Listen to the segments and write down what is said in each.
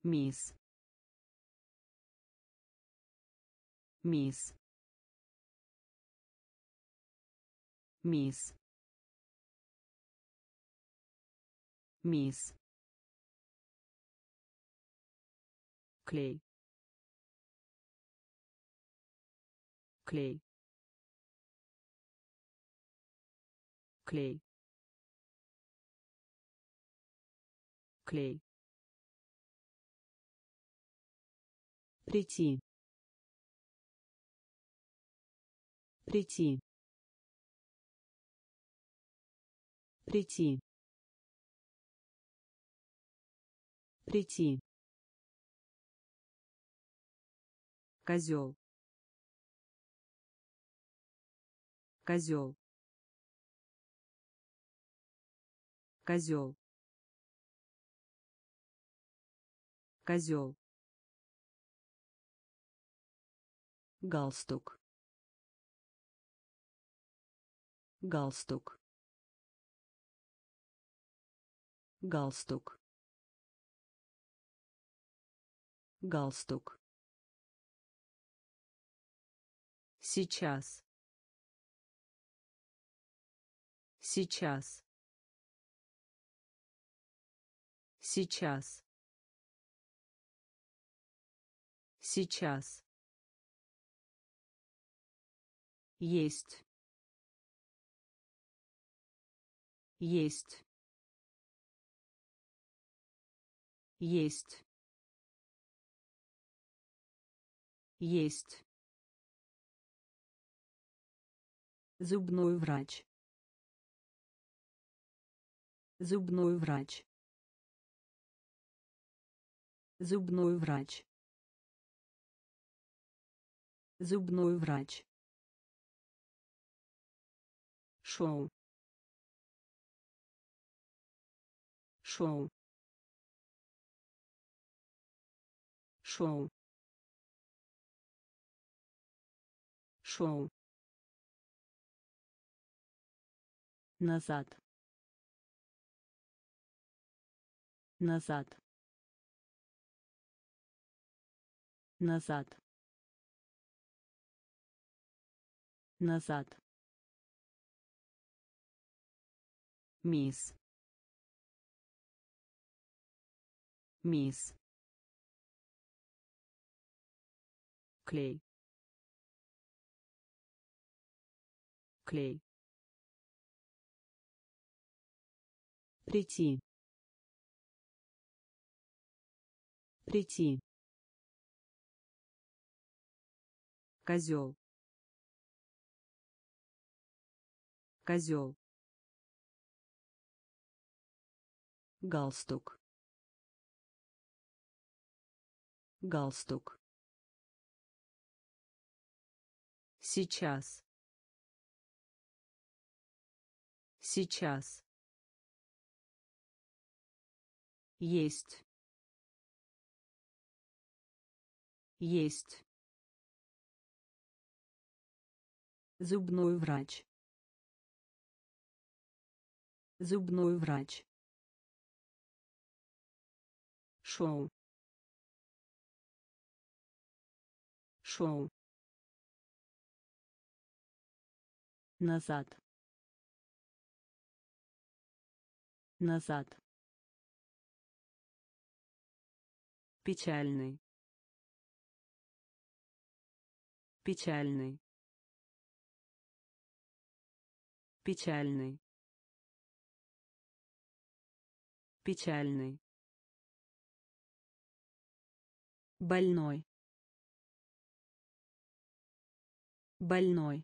мисс, мисс, мисс, мисс, клей, клей, клей, клей, прийти, прийти, прийти, прийти, козел, козел, козел, козел, галстук, галстук, галстук, галстук, сейчас, сейчас, сейчас, сейчас, есть, есть, есть, есть, зубной врач, зубной врач, зубной врач, зубной врач, шоу, шоу, шоу, шоу, назад, назад, назад, назад, мисс, мисс, клей, клей, прийти, прийти, козел, козел, галстук, галстук, сейчас, сейчас, есть, есть, зубной врач, зубной врач, шоу, шоу, назад, назад, печальный, печальный, печальный, печальный, больной, больной,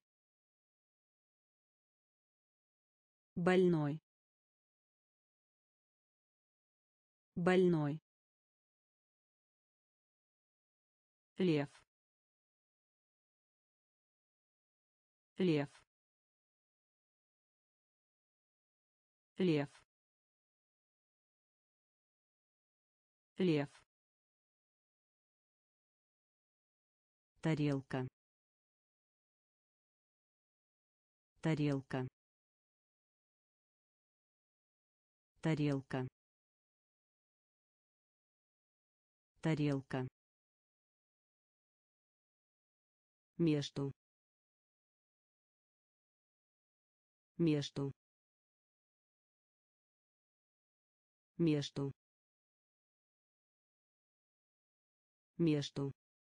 больной, больной, лев, лев, лев, лев, тарелка, тарелка, тарелка, тарелка, между, между, между, между,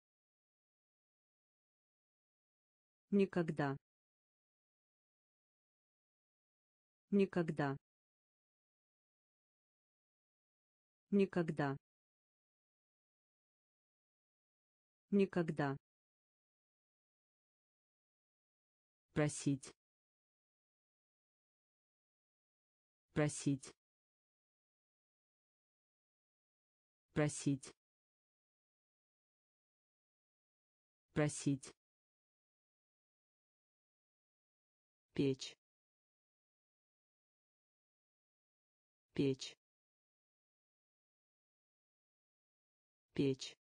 никогда, никогда, никогда, никогда, просить, просить, просить, просить, печь, печь, печь,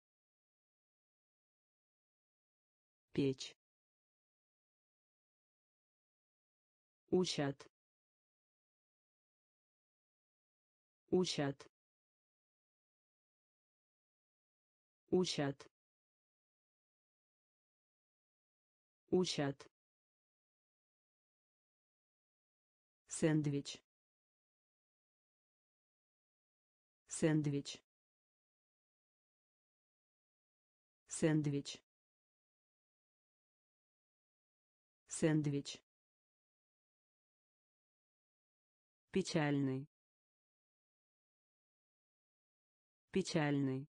печь, учат, учат, учат, учат, сэндвич, сэндвич, сэндвич, сэндвич, печальный, печальный,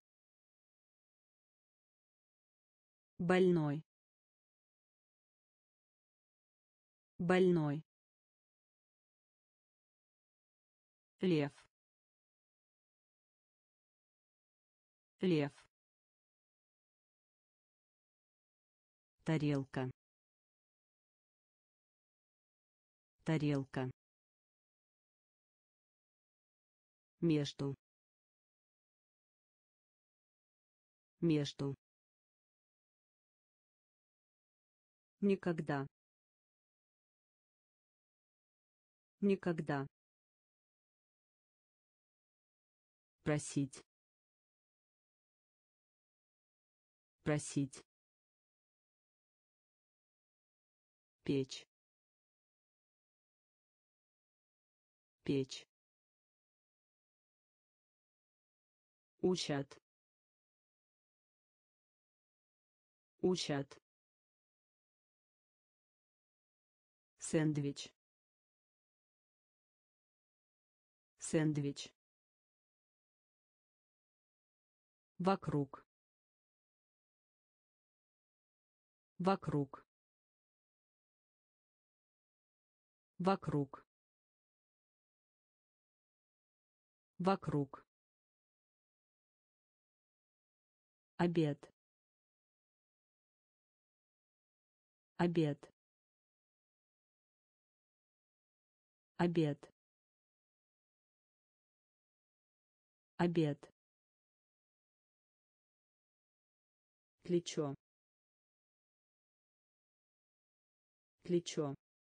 больной, больной, лев, лев, тарелка, тарелка, между, между, никогда, никогда, просить, просить, печь, печь, учат, учат, сэндвич, сэндвич, вокруг, вокруг, вокруг, вокруг, обед, обед, обед, обед, плечо, плечо,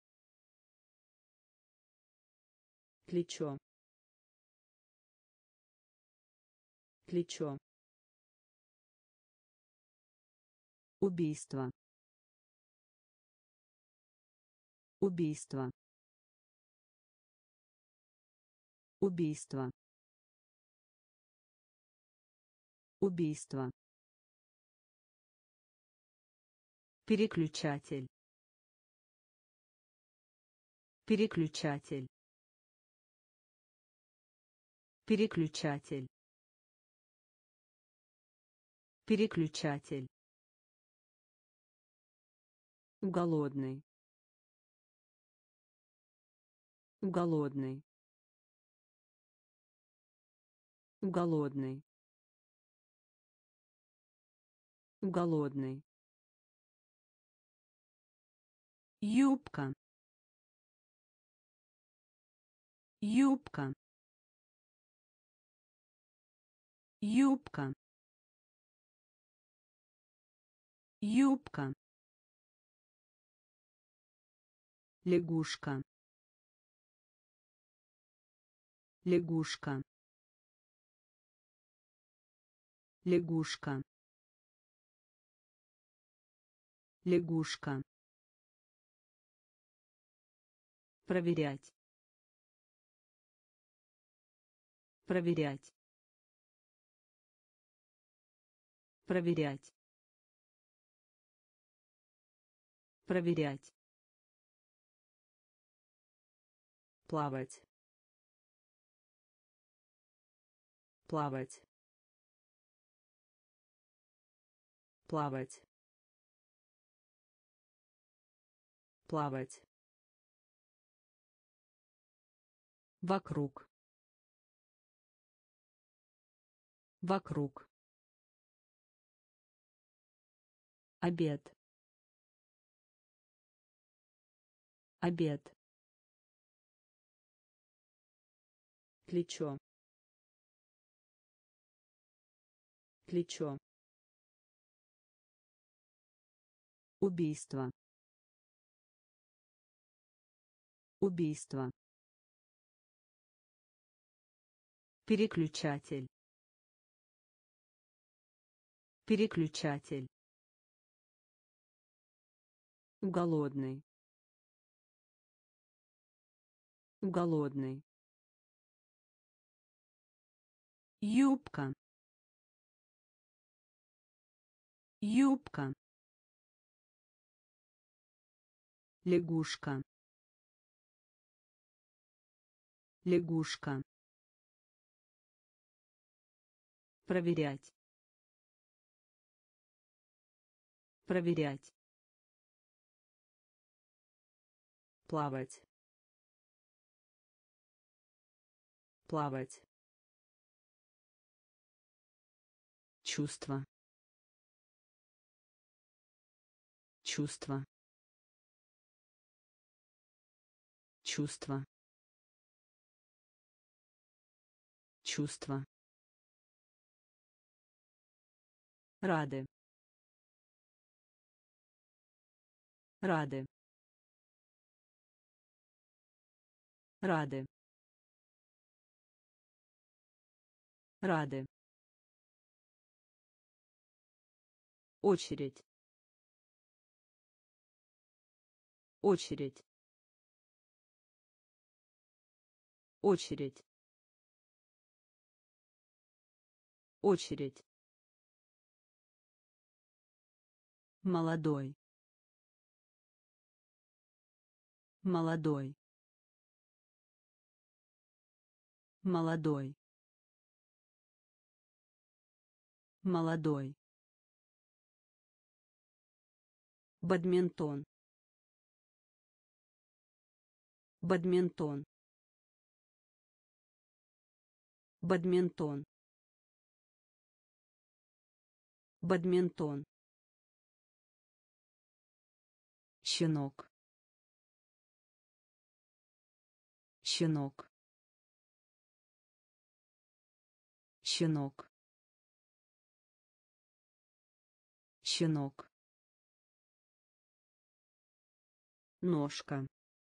плечо, плечо, убийство, убийство, убийство, убийство, переключатель, переключатель, переключатель, переключатель, голодный, голодный, голодный, голодный, юбка, юбка, юбка, юбка, лягушка, лягушка, лягушка, лягушка, проверять, проверять, проверять, проверять, плавать, плавать, плавать, плавать, вокруг, вокруг, обед, обед, плечо, плечо, убийство, убийство, переключатель, переключатель, голодный, голодный, юбка, юбка, лягушка, лягушка, проверять, проверять, плавать, плавать, чувство, чувство, чувство, чувство, рады, рады, рады, рады, очередь, очередь, очередь, очередь, молодой, молодой, молодой, молодой, бадминтон, бадминтон, бадминтон, бадминтон, щенок, щенок, щенок, щенок, ножка,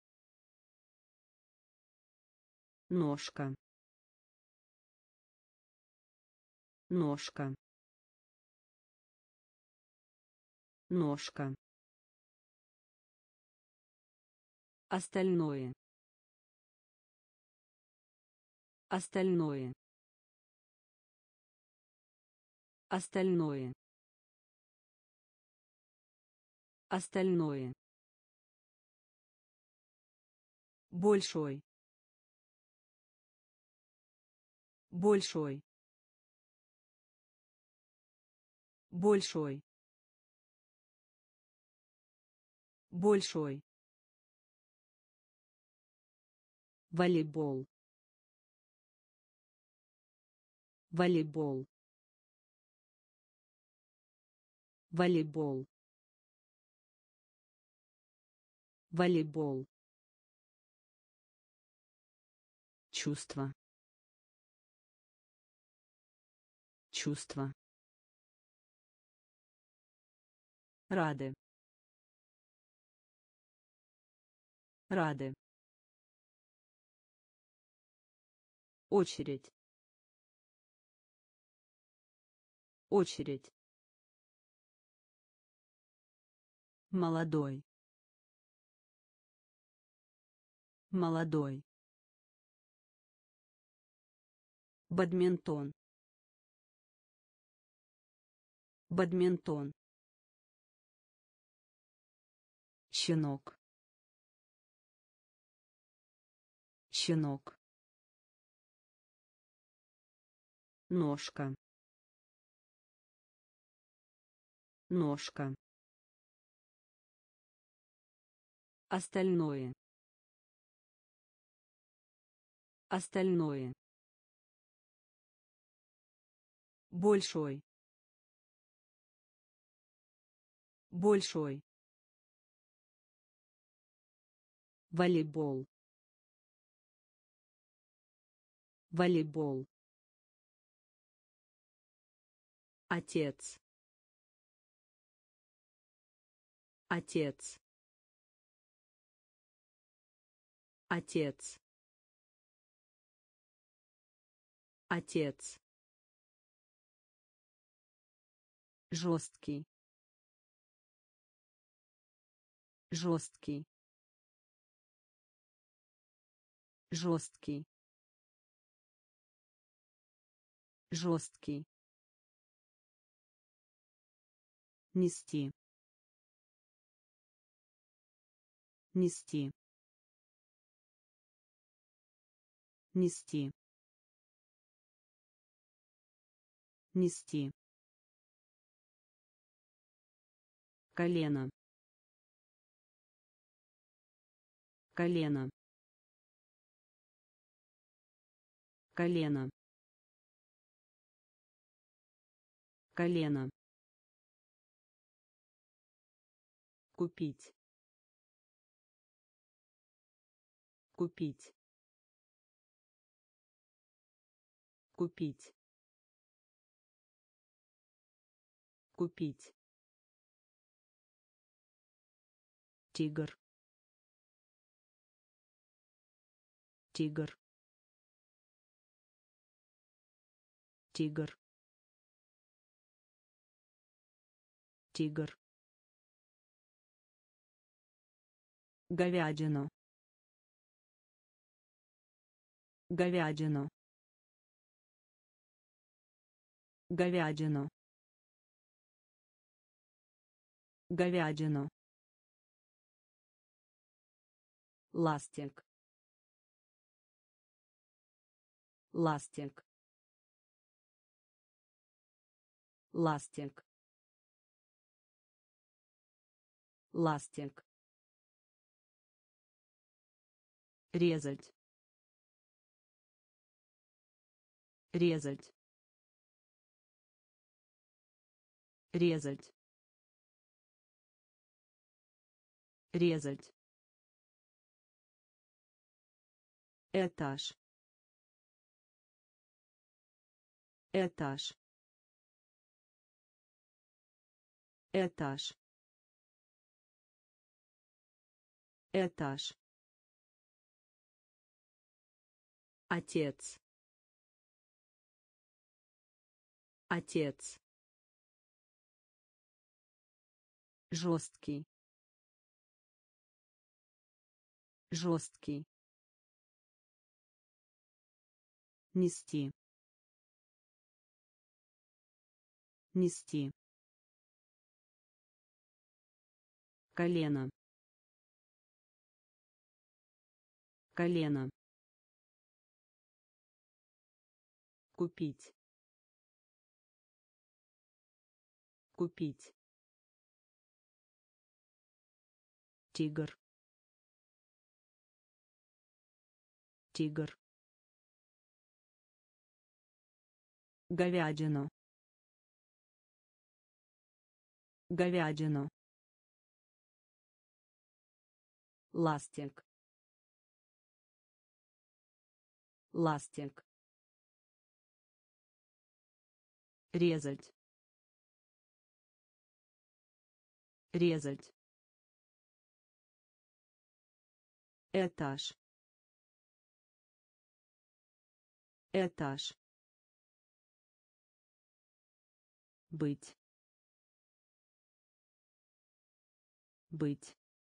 ножка, ножка, ножка, остальное, остальное, остальное, остальное, большой, большой, большой, большой, волейбол, волейбол, волейбол, волейбол, чувство, чувство, рады, рады, очередь, очередь, молодой, молодой, бадминтон, бадминтон, щенок, щенок, ножка, ножка, остальное, остальное, большой, большой, волейбол, волейбол, отец, отец, отец, отец, жесткий, жесткий, жесткий, жесткий, нести, нести, нести, нести, колено, колено, колено, колено, купить, купить, купить, купить, тигр, тигр, тигр, тигр, говядину, говядину, говядину, говядину, ластик, ластик, ластик, ластик, резать, резать, резать, резать, этаж, этаж, этаж, этаж, отец, отец, жесткий, жесткий, нести, нести, колено, колено, купить, купить, тигр, тигр, говядину, говядину, ластик, ластик, резать, резать, этаж, этаж, быть, быть,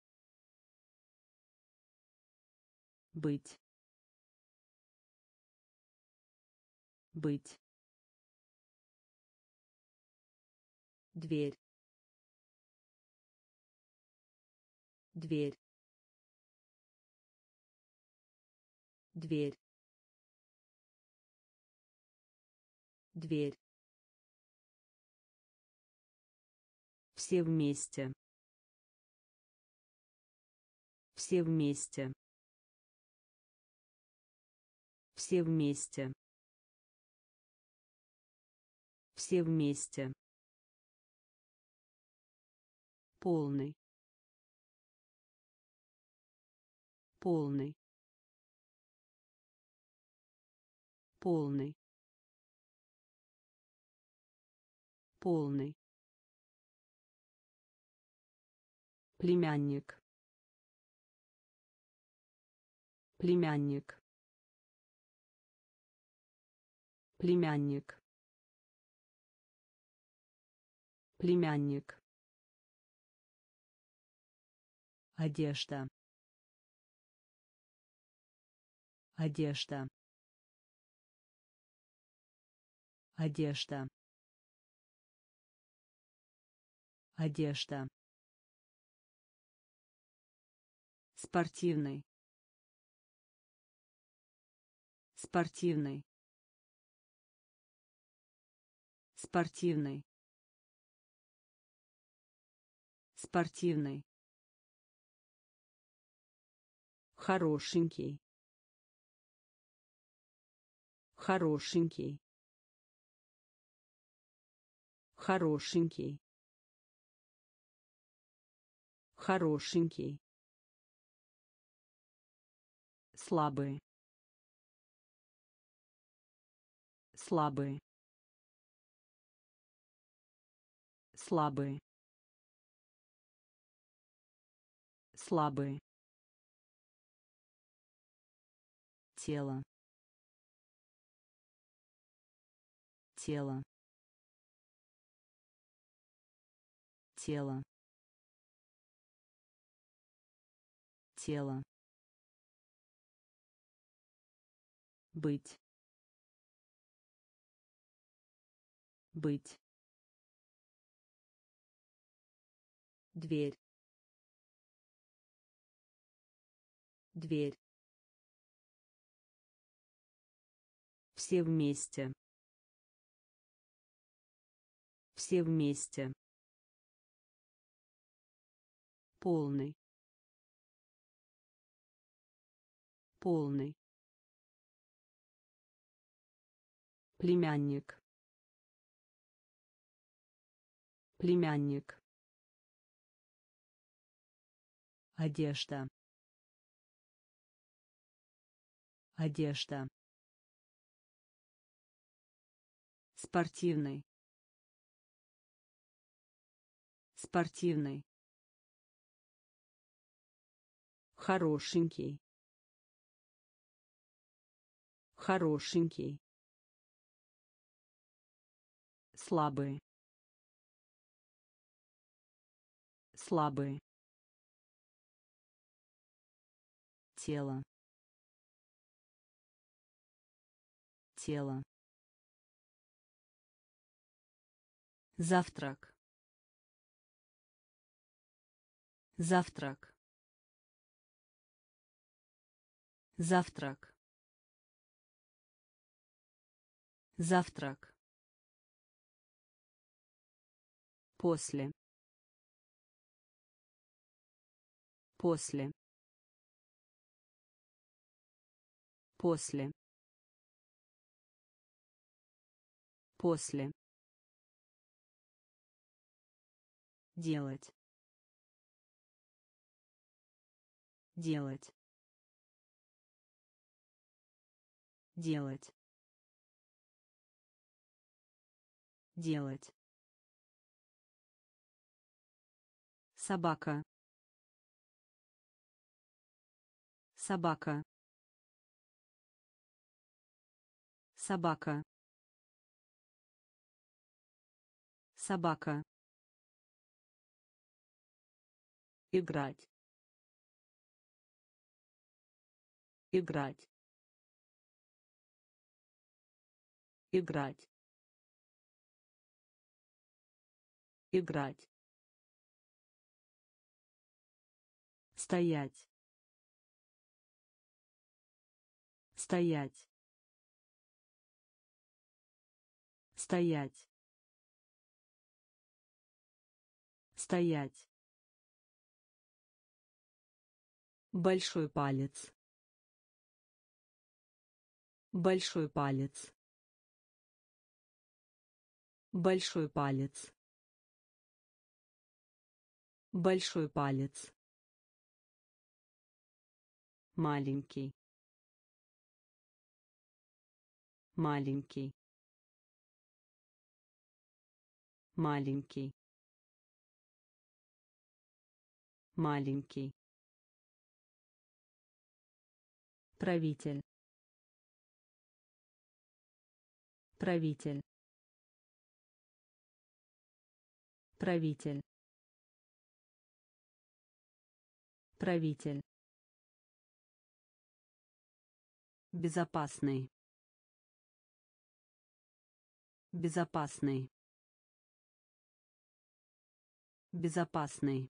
быть, быть, дверь, дверь, дверь, дверь, все вместе, все вместе, все вместе, все вместе, полный, полный, полный, полный, племянник, племянник, племянник, племянник, одежда, одежда, одежда, одежда, спортивный, спортивный, спортивный, спортивный, хорошенький, хорошенький, хорошенький, хорошенький, слабый, слабый, слабый, слабый, тело, тело, тело, тело, быть, быть, дверь, дверь, все вместе, все вместе, полный, полный, племянник, племянник, одежда, одежда, спортивный, спортивный, хорошенький, хорошенький, слабый, слабый, тело, тело, завтрак, завтрак, завтрак, завтрак, после, после, после, после, делать, делать, делать, делать, собака, собака, собака, собака, играть, играть, играть, играть, стоять, стоять, стоять, стоять, большой палец, большой палец, большой палец, большой палец, маленький, маленький, маленький, маленький, правитель, правитель, правитель, правитель, безопасный, безопасный, безопасный,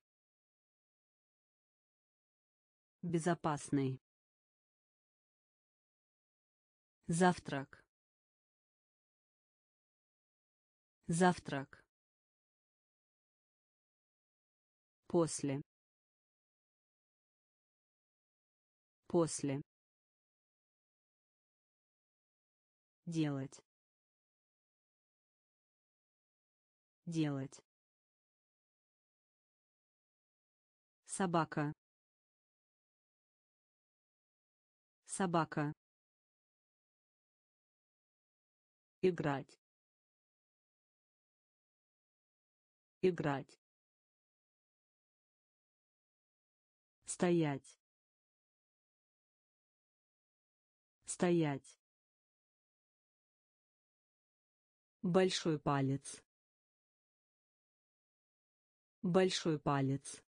безопасный, завтрак, завтрак, после, после, делать, делать, собака, собака, играть, играть, стоять, стоять, большой палец, большой палец,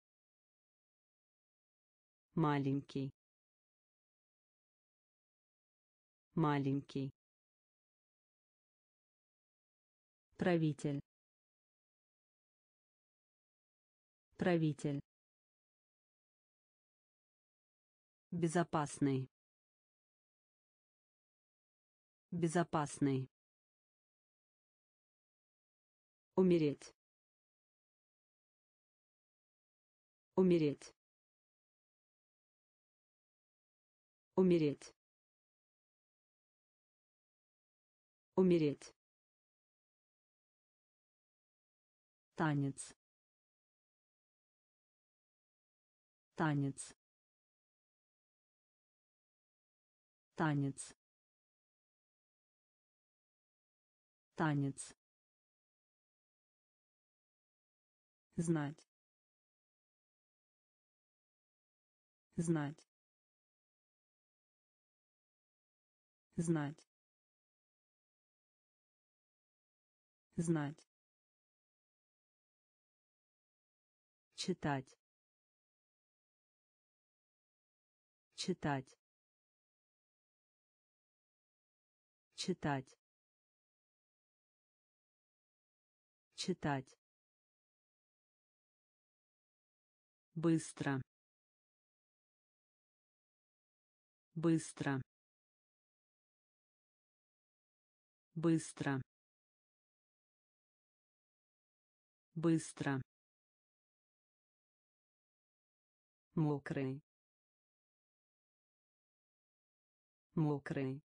маленький, маленький, правитель, правитель, безопасный, безопасный, умереть, умереть, умереть, умереть, танец, танец, танец, танец, знать, знать, знать, знать, читать, читать, читать, читать, быстро, быстро, быстро, быстро, мокрый, мокрый,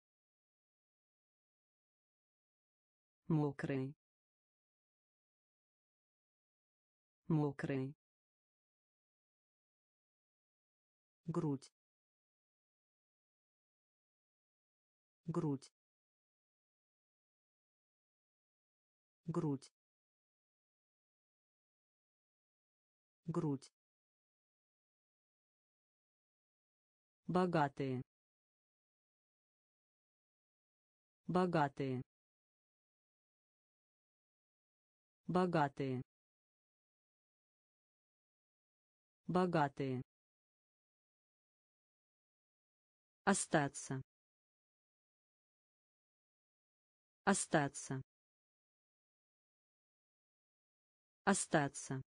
мокрый, мокрый, грудь, грудь, грудь, грудь, богатые, богатые, богатые, богатые, остаться, остаться, остаться,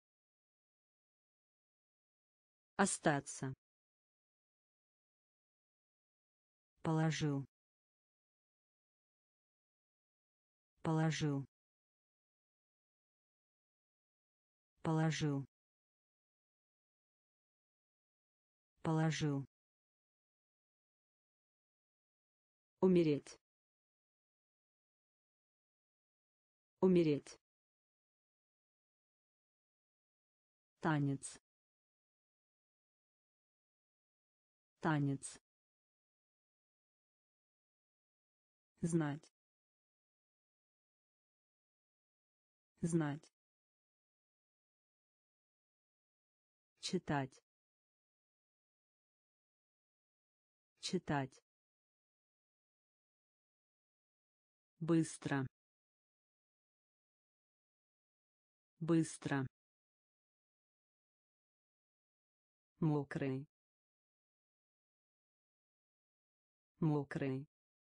остаться, положил, положил, положил, положил, умереть, умереть, танец, танец, знать, знать, читать, читать, быстро, быстро, мокрый, мокрый,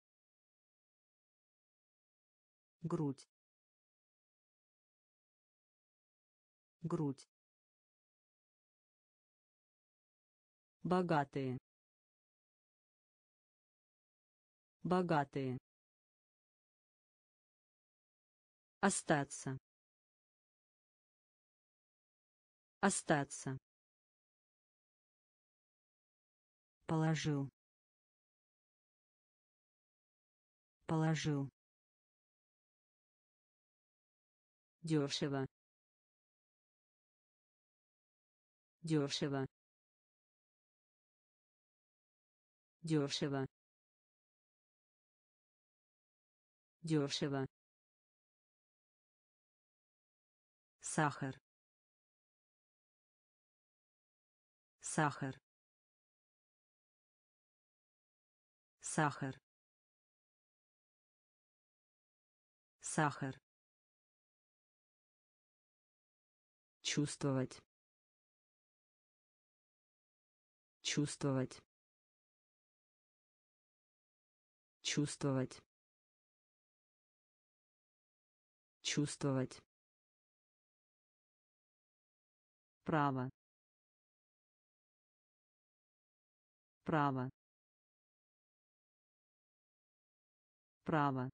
грудь, грудь, богатые, богатые, остаться, остаться, положил, положил, дешево, дешево, дешево, дешево, сахар, сахар, сахар, сахар, чувствовать, чувствовать, чувствовать, чувствовать, право, право, право,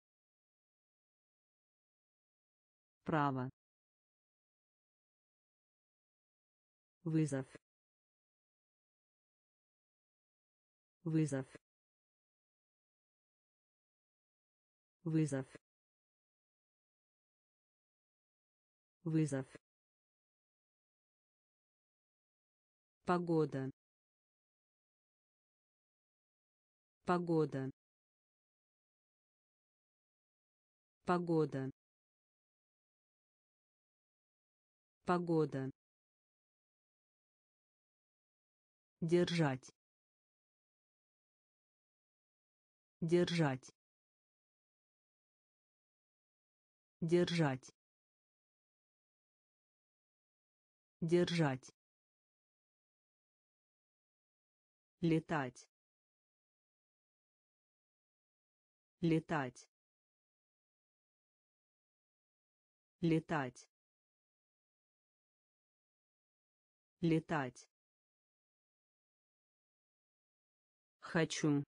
право, вызов, вызов, вызов, вызов, погода, погода, погода, погода, держать, держать, держать, держать, летать, летать, летать, летать, хочу,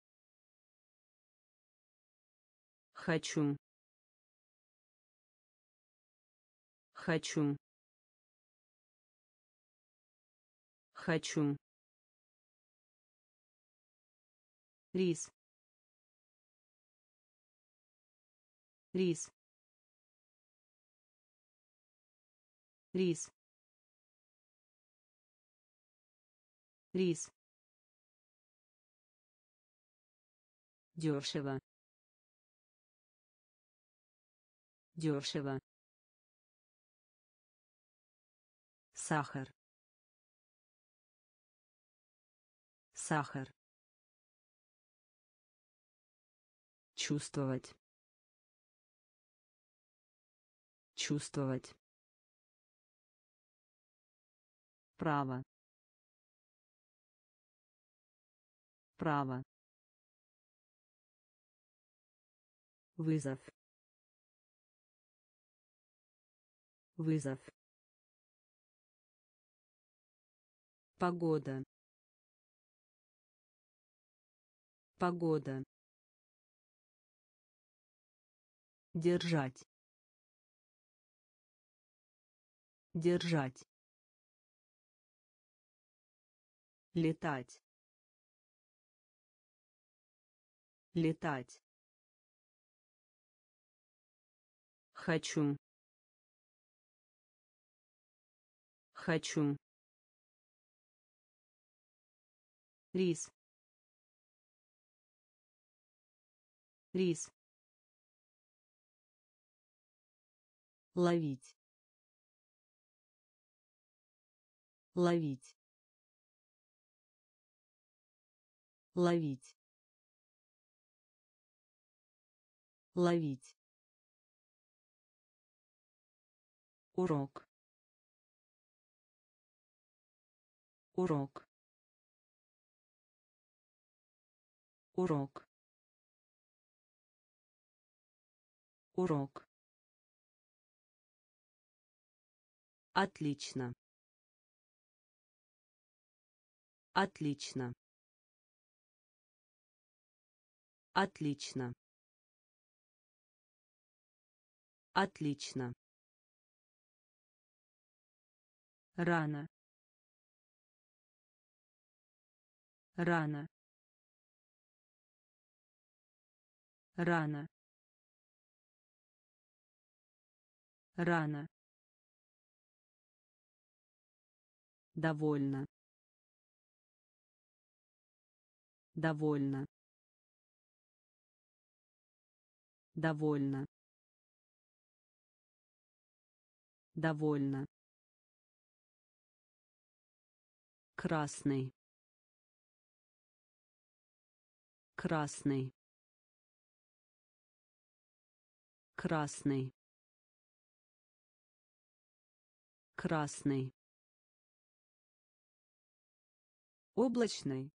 хочу, хочу, хочу, рис, рис, рис, рис, дешево, дешево, сахар, сахар, чувствовать, чувствовать, право, право, вызов, вызов, погода, погода, держать, держать, летать, летать, хочу, хочу, рис, рис, ловить, ловить, ловить, ловить, урок, урок, урок, урок, отлично, отлично, отлично, отлично, рано, рано, рано, рано, довольно, довольно, довольно, довольно, красный, красный, красный, красный, облачный,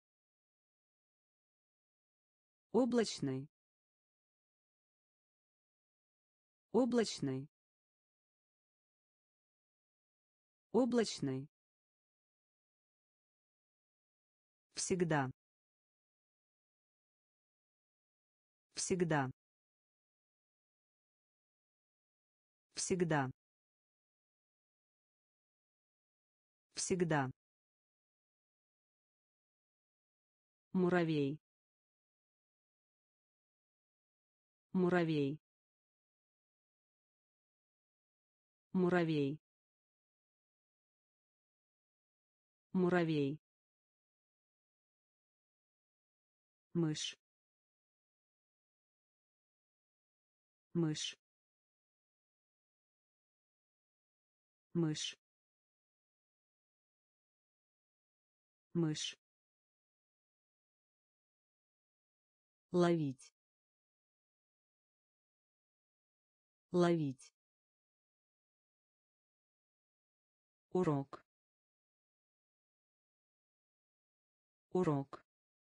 облачный, облачный, облачный, всегда, всегда, всегда, всегда, муравей, муравей, муравей, муравей, мышь, мышь, мышь, мышь, ловить, ловить, урок, урок,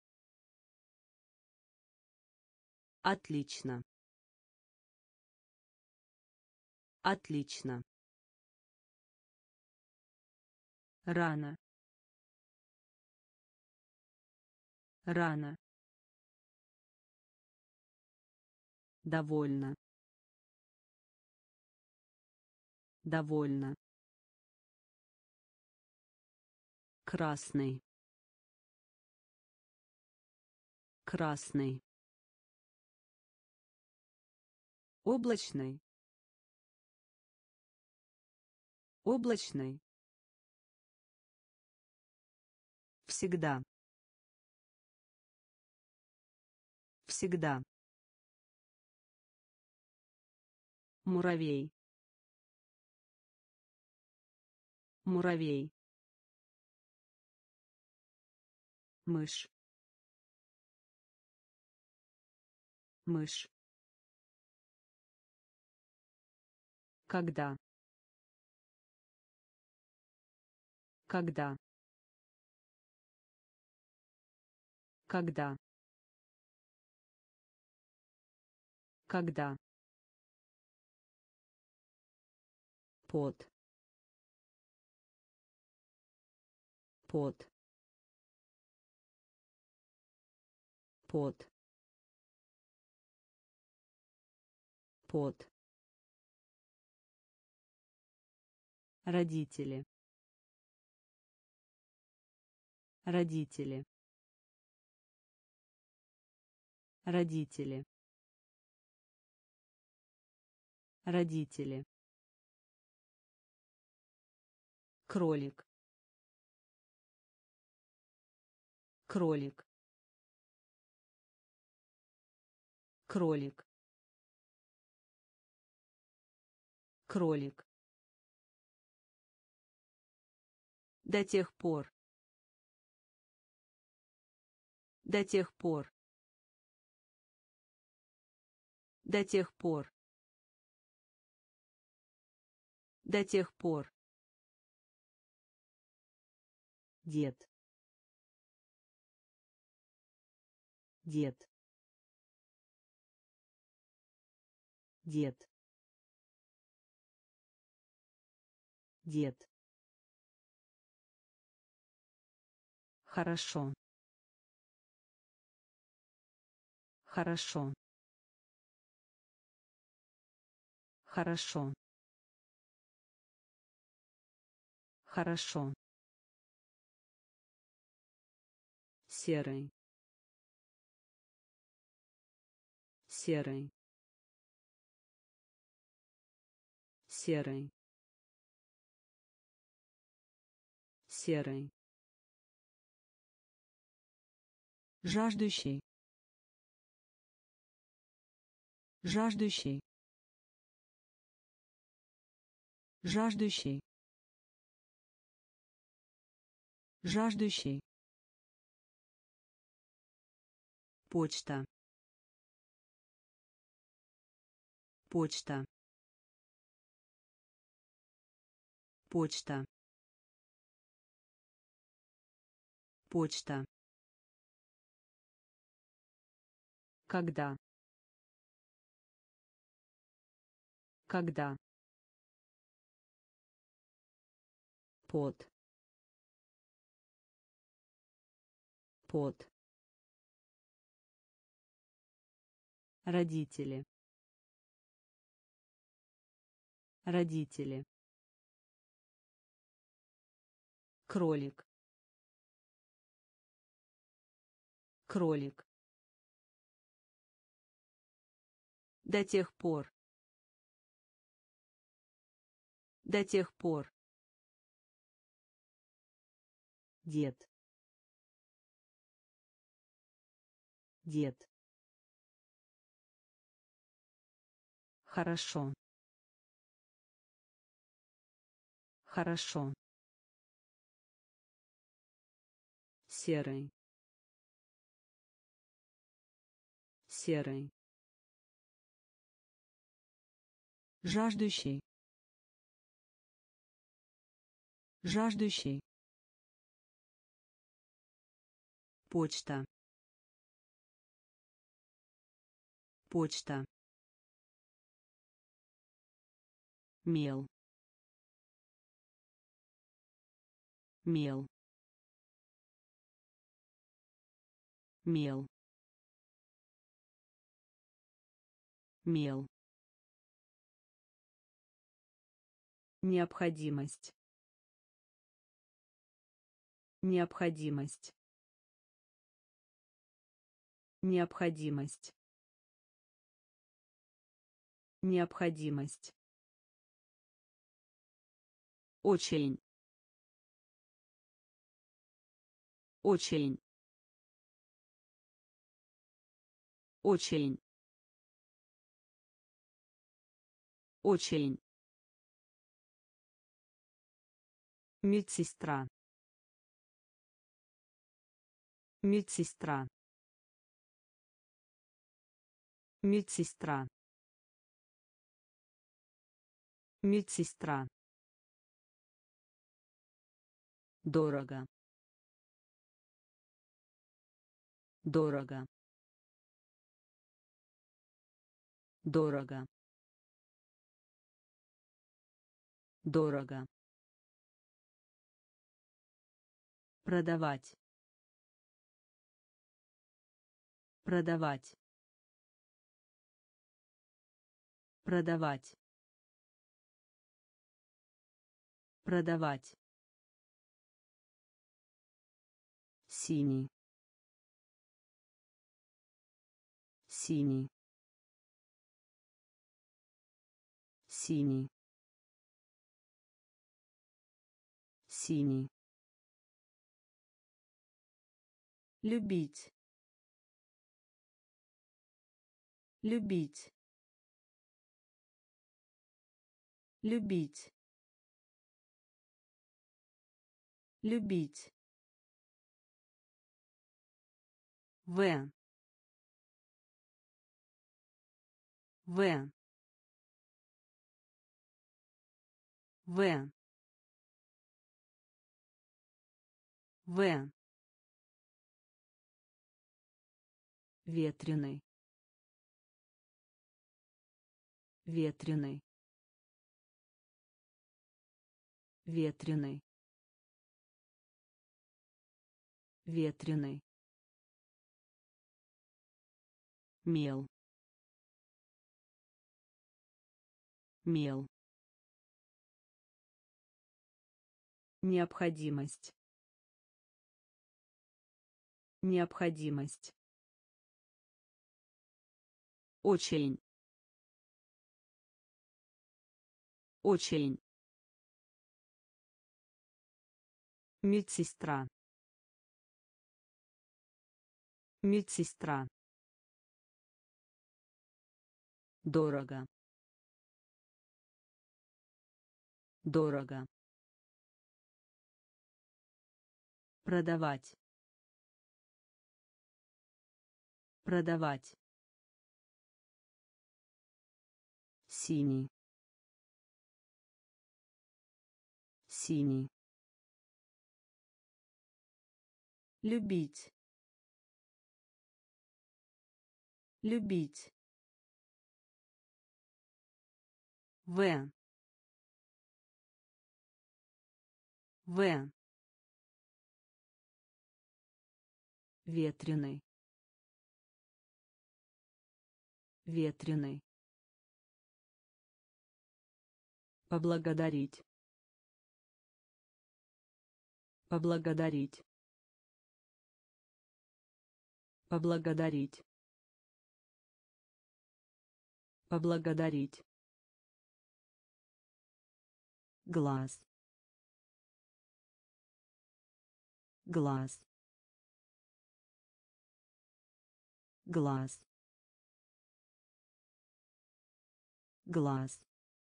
отлично, отлично, рано, рано, довольно, довольно, красный, красный, облачный, облачный, всегда, всегда, муравей, муравей, мышь, мышь, Когда. Когда. Когда. Когда. Пот. Пот. Пот. Пот. Родители. Родители. Родители. Родители. Кролик. Кролик. Кролик. Кролик. До тех пор. До тех пор. До тех пор. До тех пор. Дед. Дед. Дед. Дед. Хорошо. Хорошо. Хорошо. Хорошо. Серый. Серый. Серый. Серый. Жаждущий. Жаждущий. Жаждущий. Жаждущий. Почта. Почта. Почта. Почта. Когда. Когда. Пот. Пот. Родители. Родители. Кролик. Кролик. До тех пор. До тех пор. Дед. Дед. Хорошо. Хорошо. Серый. Серый. Жаждущий. Жаждущий. Почта. Почта. Мел. Мел. Мел. Мел. Необходимость. Необходимость. Необходимость. Необходимость. Очень. Очень. Очень. Очень. Медсестра. Медсестра. Медсестра. Медсестра. Дорого. Дорого. Дорого. Дорого. Продавать. Продавать. Продавать. Продавать. Синий. Синий. Синий. Синий. Любить. Любить. Любить. Любить. В. В. В. В. Ветреный. Ветреный. Ветреный. Ветреный. Мел. Мел. Необходимость. Необходимость. Очень. Очень. Медсестра. Медсестра. Дорого. Дорого. Продавать. Продавать. Синий. Синий. Любить. Любить. В. В. Ветреный. Ветреный. Поблагодарить. Поблагодарить. Поблагодарить. Поблагодарить. Глаз. Глаз. Глаз. Глаз.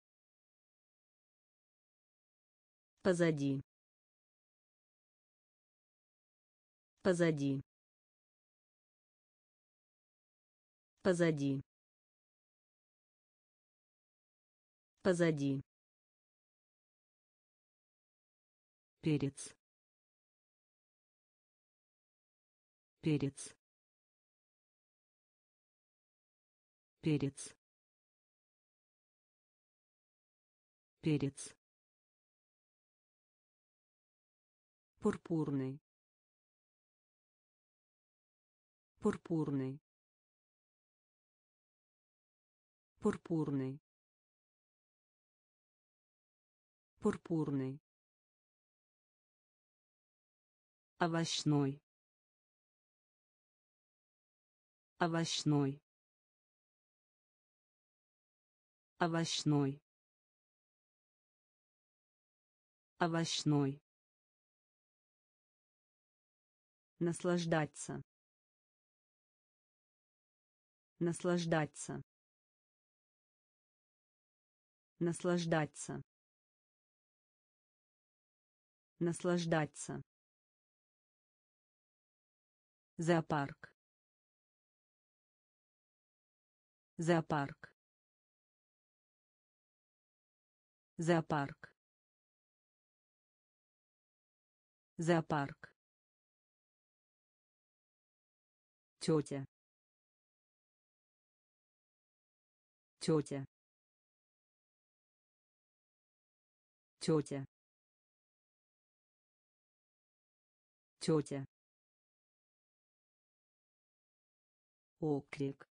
Позади. Позади. Позади. Позади. Перец. Перец. Перец. Перец. Пурпурный. Пурпурный. Пурпурный. Пурпурный. Овощной. Овощной. Овощной. Овощной. Наслаждаться. Наслаждаться. Наслаждаться. Наслаждаться. Зоопарк. Зоопарк. Зоопарк. Зоопарк. Тетя. Тетя. Тетя. Тетя. Оклик.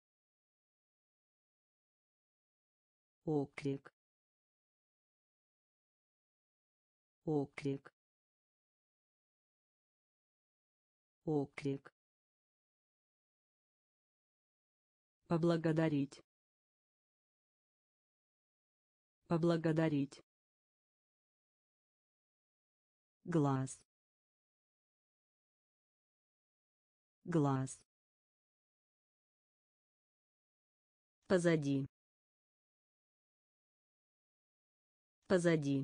Оклик. Оклик. Оклик. Поблагодарить. Поблагодарить. Глаз. Глаз. Позади. Позади.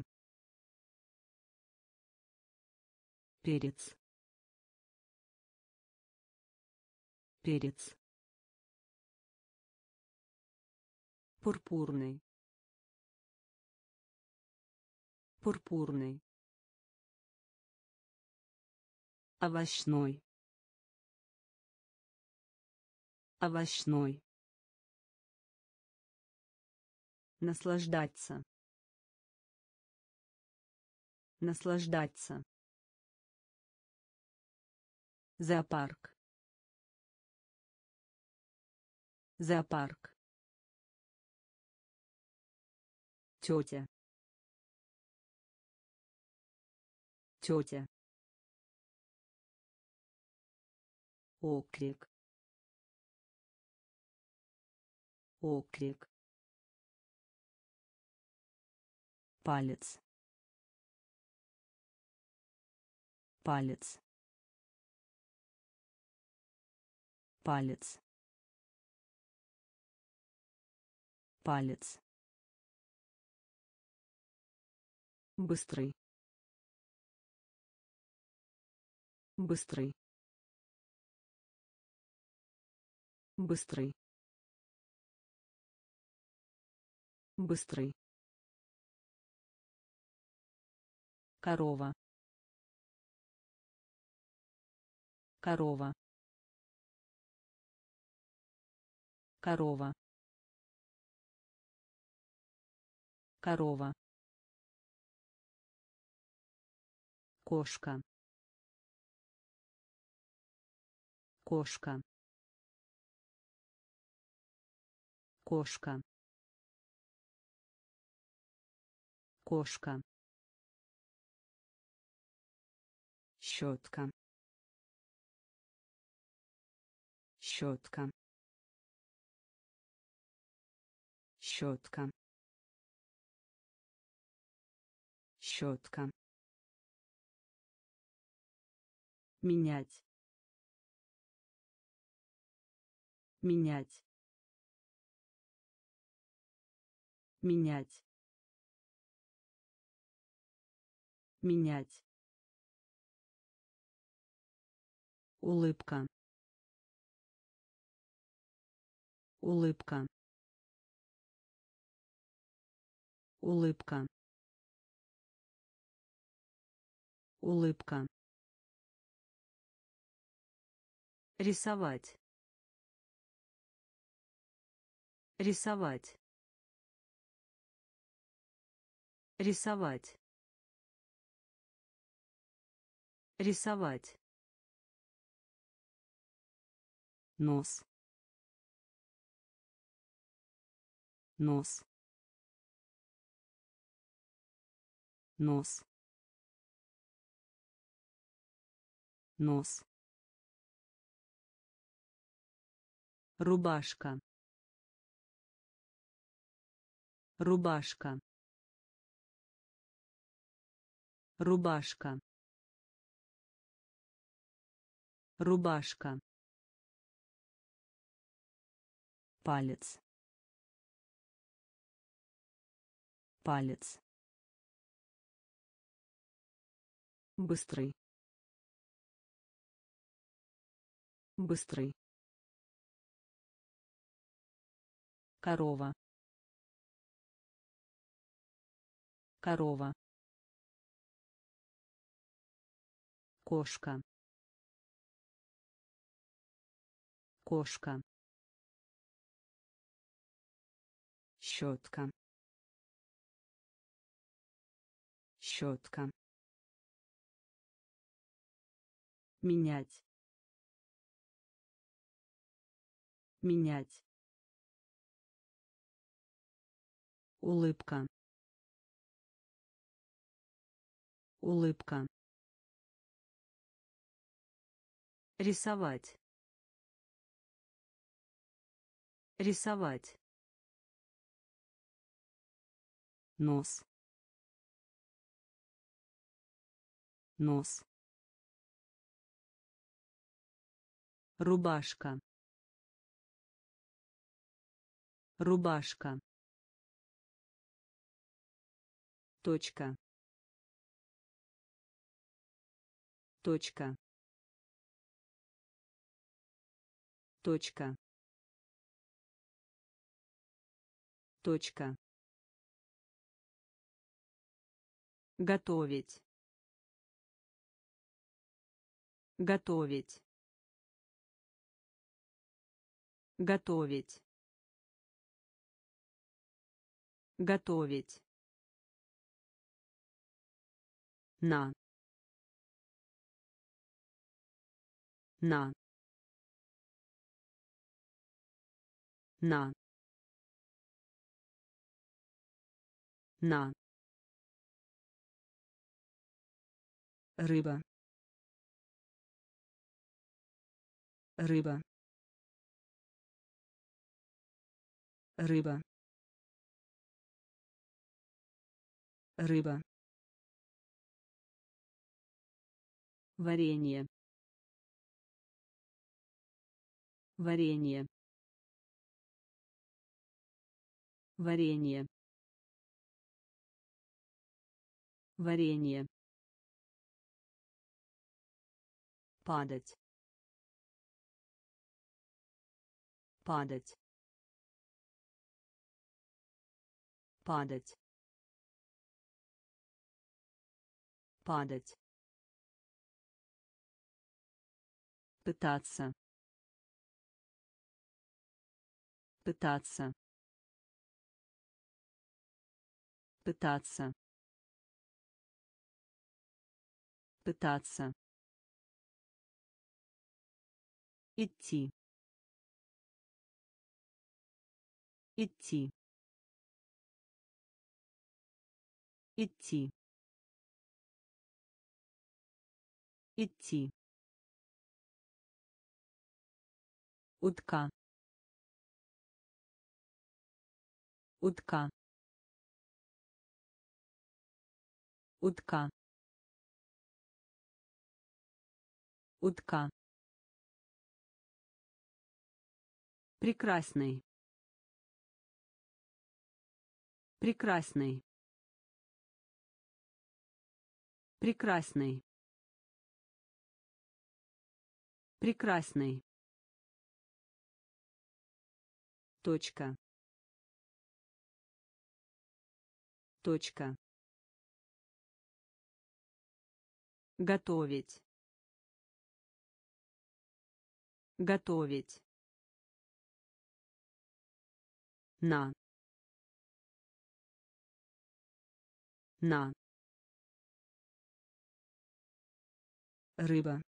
Перец. Перец. Пурпурный. Пурпурный. Овощной. Овощной. Наслаждаться. Наслаждаться. Зоопарк. Зоопарк. Тетя. Тетя. Оклик. Оклик. Палец. Палец. Палец. Палец. Быстрый. Быстрый. Быстрый. Быстрый. Корова. Корова. Корова. Корова. Кошка. Кошка. Кошка. Кошка. Щетка. Щетка. Щетка. Щетка. Менять. Менять. Менять. Менять. Улыбка. Улыбка. Улыбка. Улыбка. Рисовать. Рисовать. Рисовать. Рисовать. Нос. Нос. Нос. Нос. Рубашка. Рубашка. Рубашка. Рубашка. Палец. Палец. Быстрый. Быстрый. Корова. корова, кошка, кошка, щетка, щетка, менять, менять, улыбка, улыбка, рисовать, рисовать, нос, нос, рубашка, рубашка, точка, точка, точка, точка, готовить, готовить, готовить, готовить, на, на, на, на, рыба, рыба, рыба, рыба, варенье, варенье, варенье, варенье, падать, падать, падать, падать, пытаться, пытаться, пытаться, пытаться, идти, идти, идти, идти, утка, утка, утка, утка, прекрасный, прекрасный, прекрасный, прекрасный, точка, точка, готовить, готовить, на, на, рыба,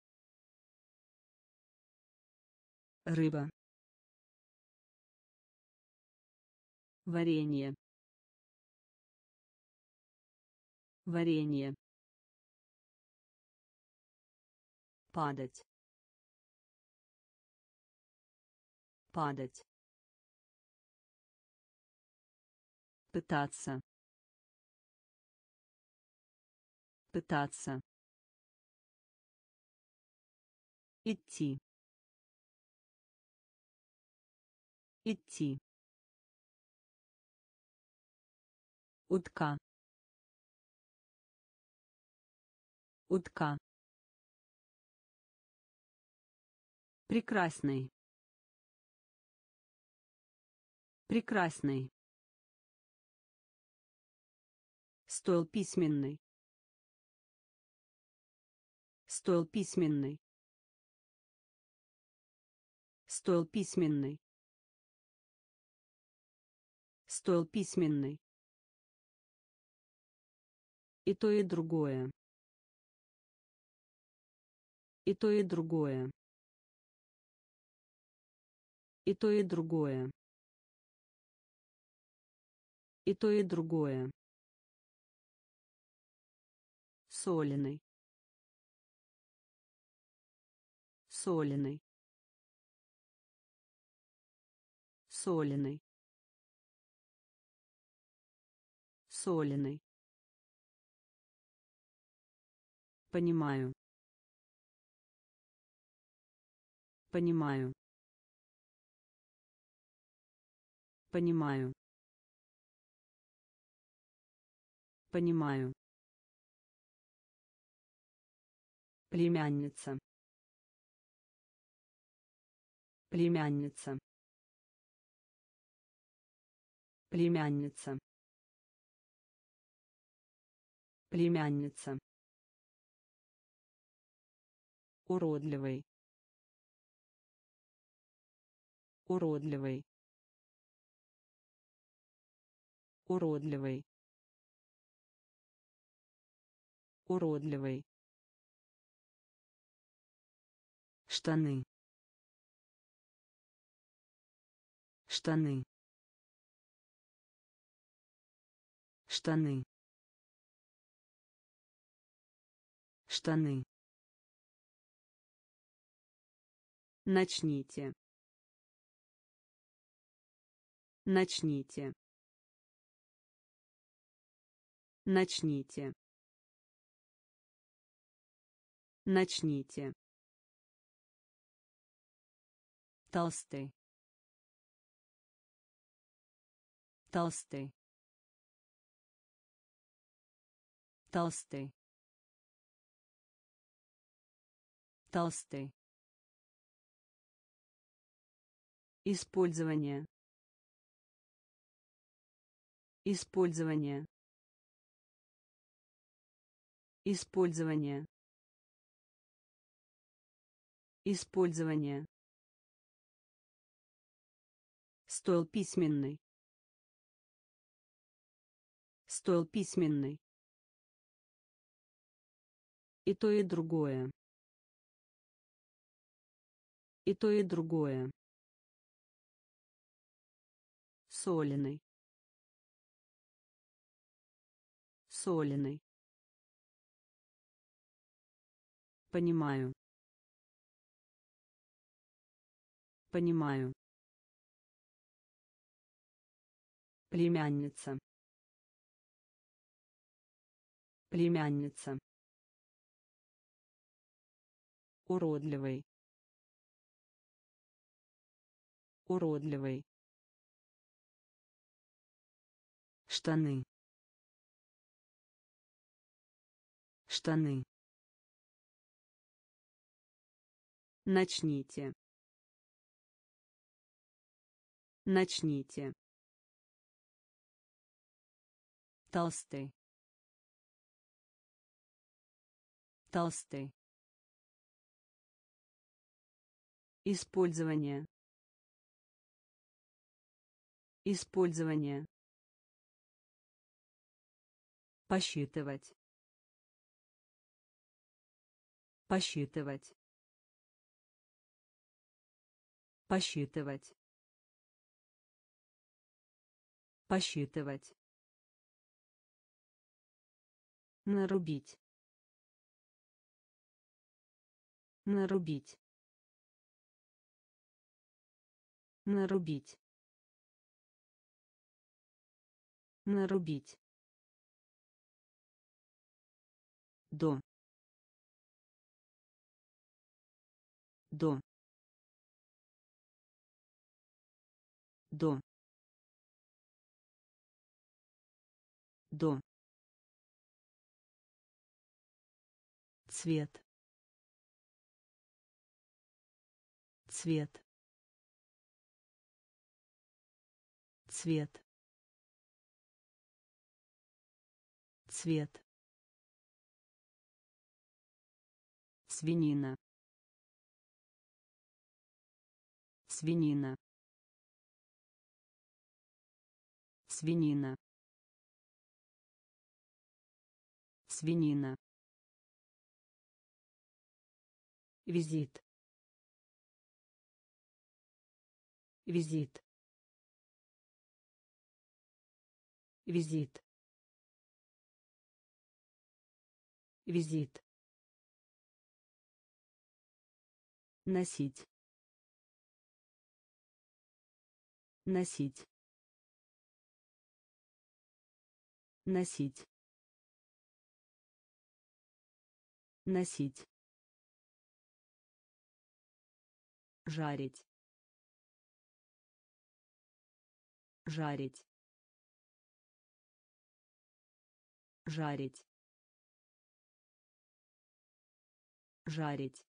рыба, варенье, варенье, падать, падать, пытаться, пытаться, идти, идти, утка, утка, прекрасный, прекрасный, Стол письменный. Стол письменный. Стол письменный. Стол письменный. И то, и другое. И то, и другое. И то, и другое. И то, и другое. Соленый. Соленый. Соленый. Соленый. Понимаю. Понимаю. Понимаю. Понимаю. Племянница. Племянница. Племянница. Племянница. Уродливый. Уродливый. Уродливый. Уродливый. Штаны. Штаны. Штаны. Штаны. Начните. Начните. Начните. Начните. Толстый. Толстый. Толстый. Толстый. Использование. Использование. Использование. Использование. Стол письменный. Стол письменный. И то, и другое. И то, и другое. Соленый. Соленый. Понимаю. Понимаю. Племянница. Племянница. Уродливый. Уродливый. Штаны. Штаны. Начните. Начните. Толстый. Толстый. Использование. Использование. Посчитывать. Посчитывать. Посчитывать. Посчитывать. Нарубить. Нарубить. Нарубить. Нарубить. До. До. До. До. Цвет. Цвет. Цвет. цвет, свинина, свинина, свинина, свинина, визит, визит, визит, визит, носить, носить, носить, носить, жарить, жарить, жарить, жарить,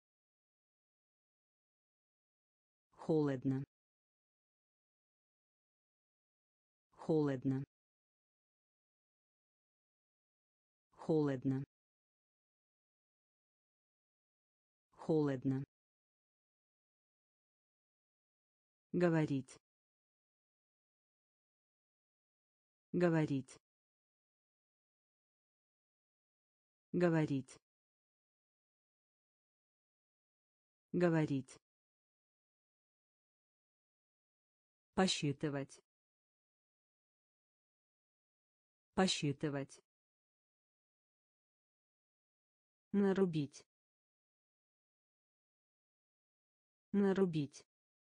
холодно, холодно, холодно, холодно, говорить, говорить, говорить, говорить, посчитывать, посчитывать, нарубить, нарубить,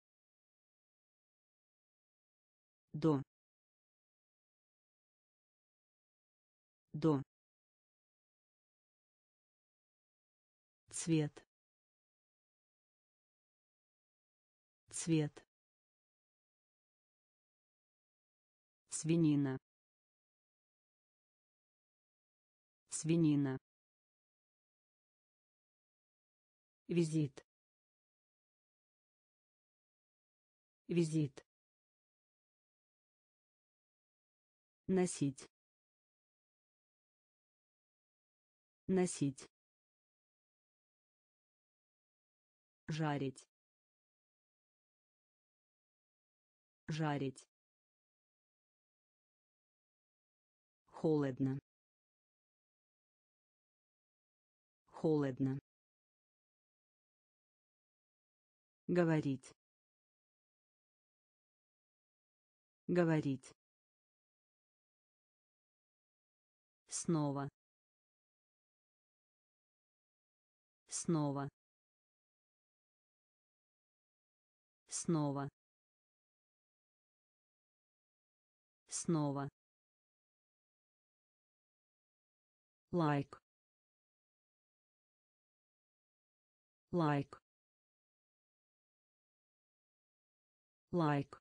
до, до, цвет, цвет, свинина, свинина, визит, визит, носить, носить, жарить, жарить, холодно, холодно, говорить, говорить, снова, снова, снова, снова, лайк, лайк, лайк,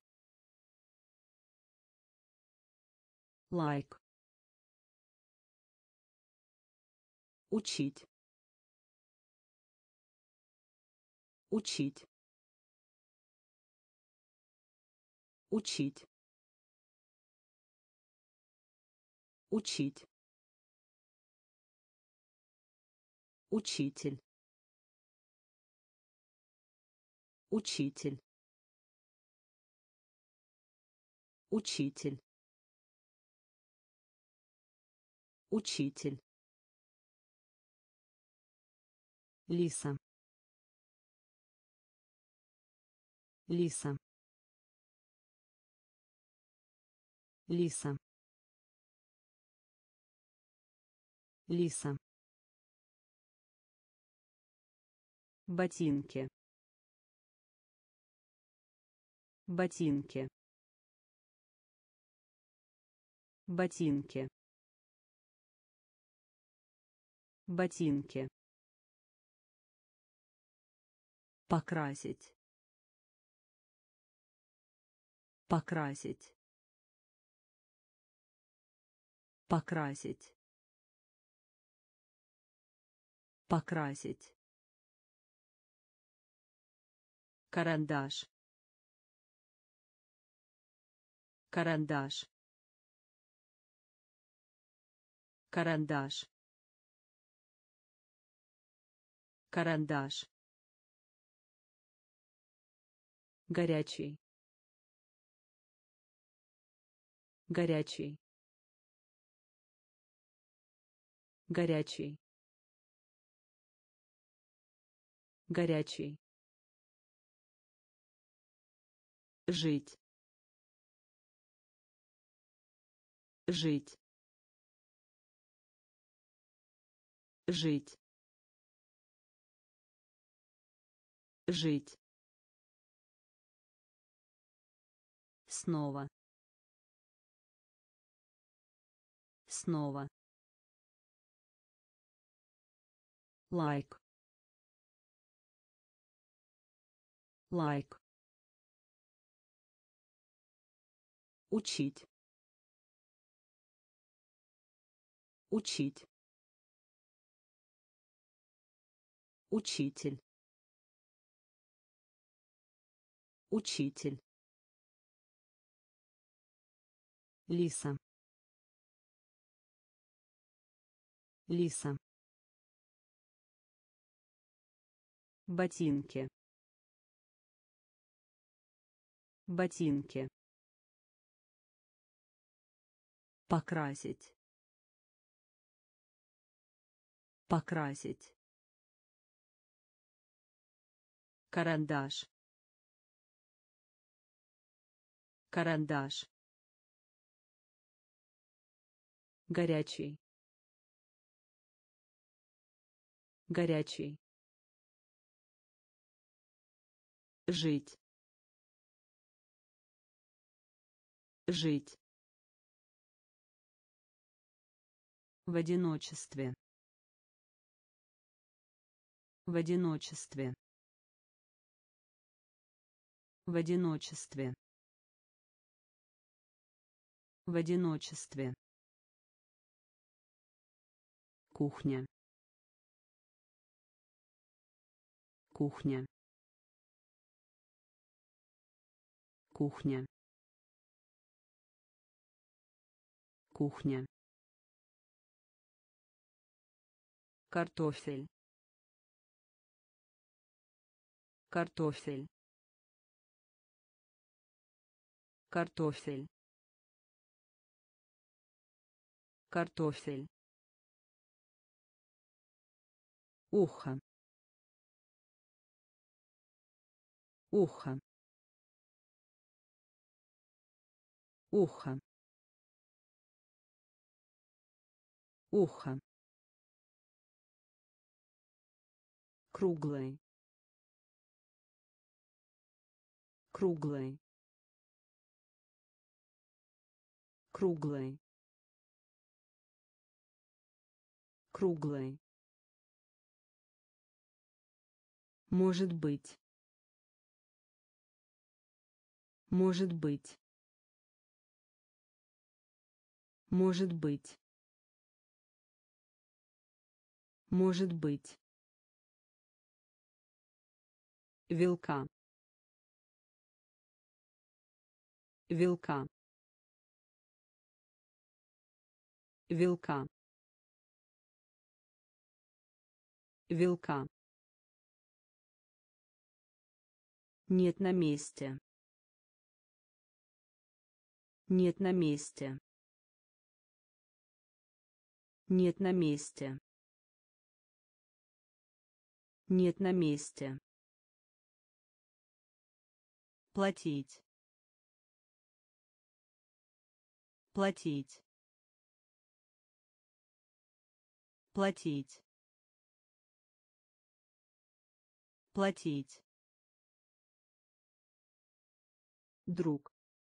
лайк, учить, учить, учить, учить, учитель, учитель, учитель, учитель, лиса, лиса, лиса, лиса, ботинки, ботинки, ботинки, ботинки, покрасить, покрасить, покрасить, покрасить, карандаш, карандаш, карандаш, карандаш, горячий, горячий, горячий, горячий, жить, жить, жить, жить, снова, снова, лайк, лайк, учить, учить, учитель, учитель, лиса, лиса, ботинки, ботинки, покрасить, покрасить, карандаш, карандаш, горячий, горячий, жить, жить, в одиночестве, в одиночестве, в одиночестве, в одиночестве, кухня, кухня, кухня, кухня, картофель, картофель, картофель, картофель, ухо, ухо, ухо, ухо, круглый, круглый, круглый, круглый, может быть, может быть, может быть, может быть, вилка, вилка, вилка, вилка, нет на месте, нет на месте, нет на месте, нет на месте, платить, платить, платить, платить, друг,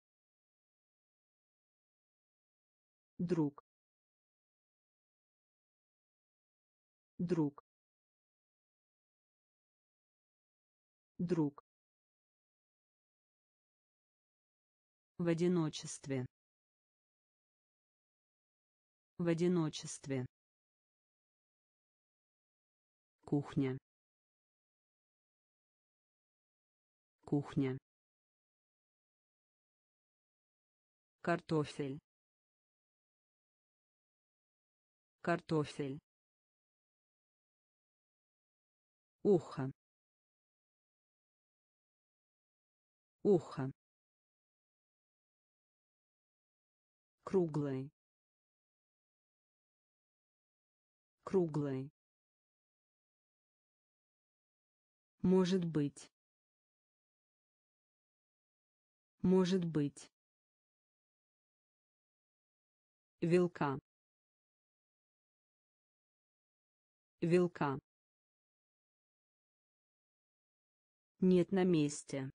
друг, друг, друг, в одиночестве, в одиночестве, кухня, кухня, картофель, картофель, ухо, ухо, круглый, круглый, может быть, может быть, вилка, вилка, нет на месте,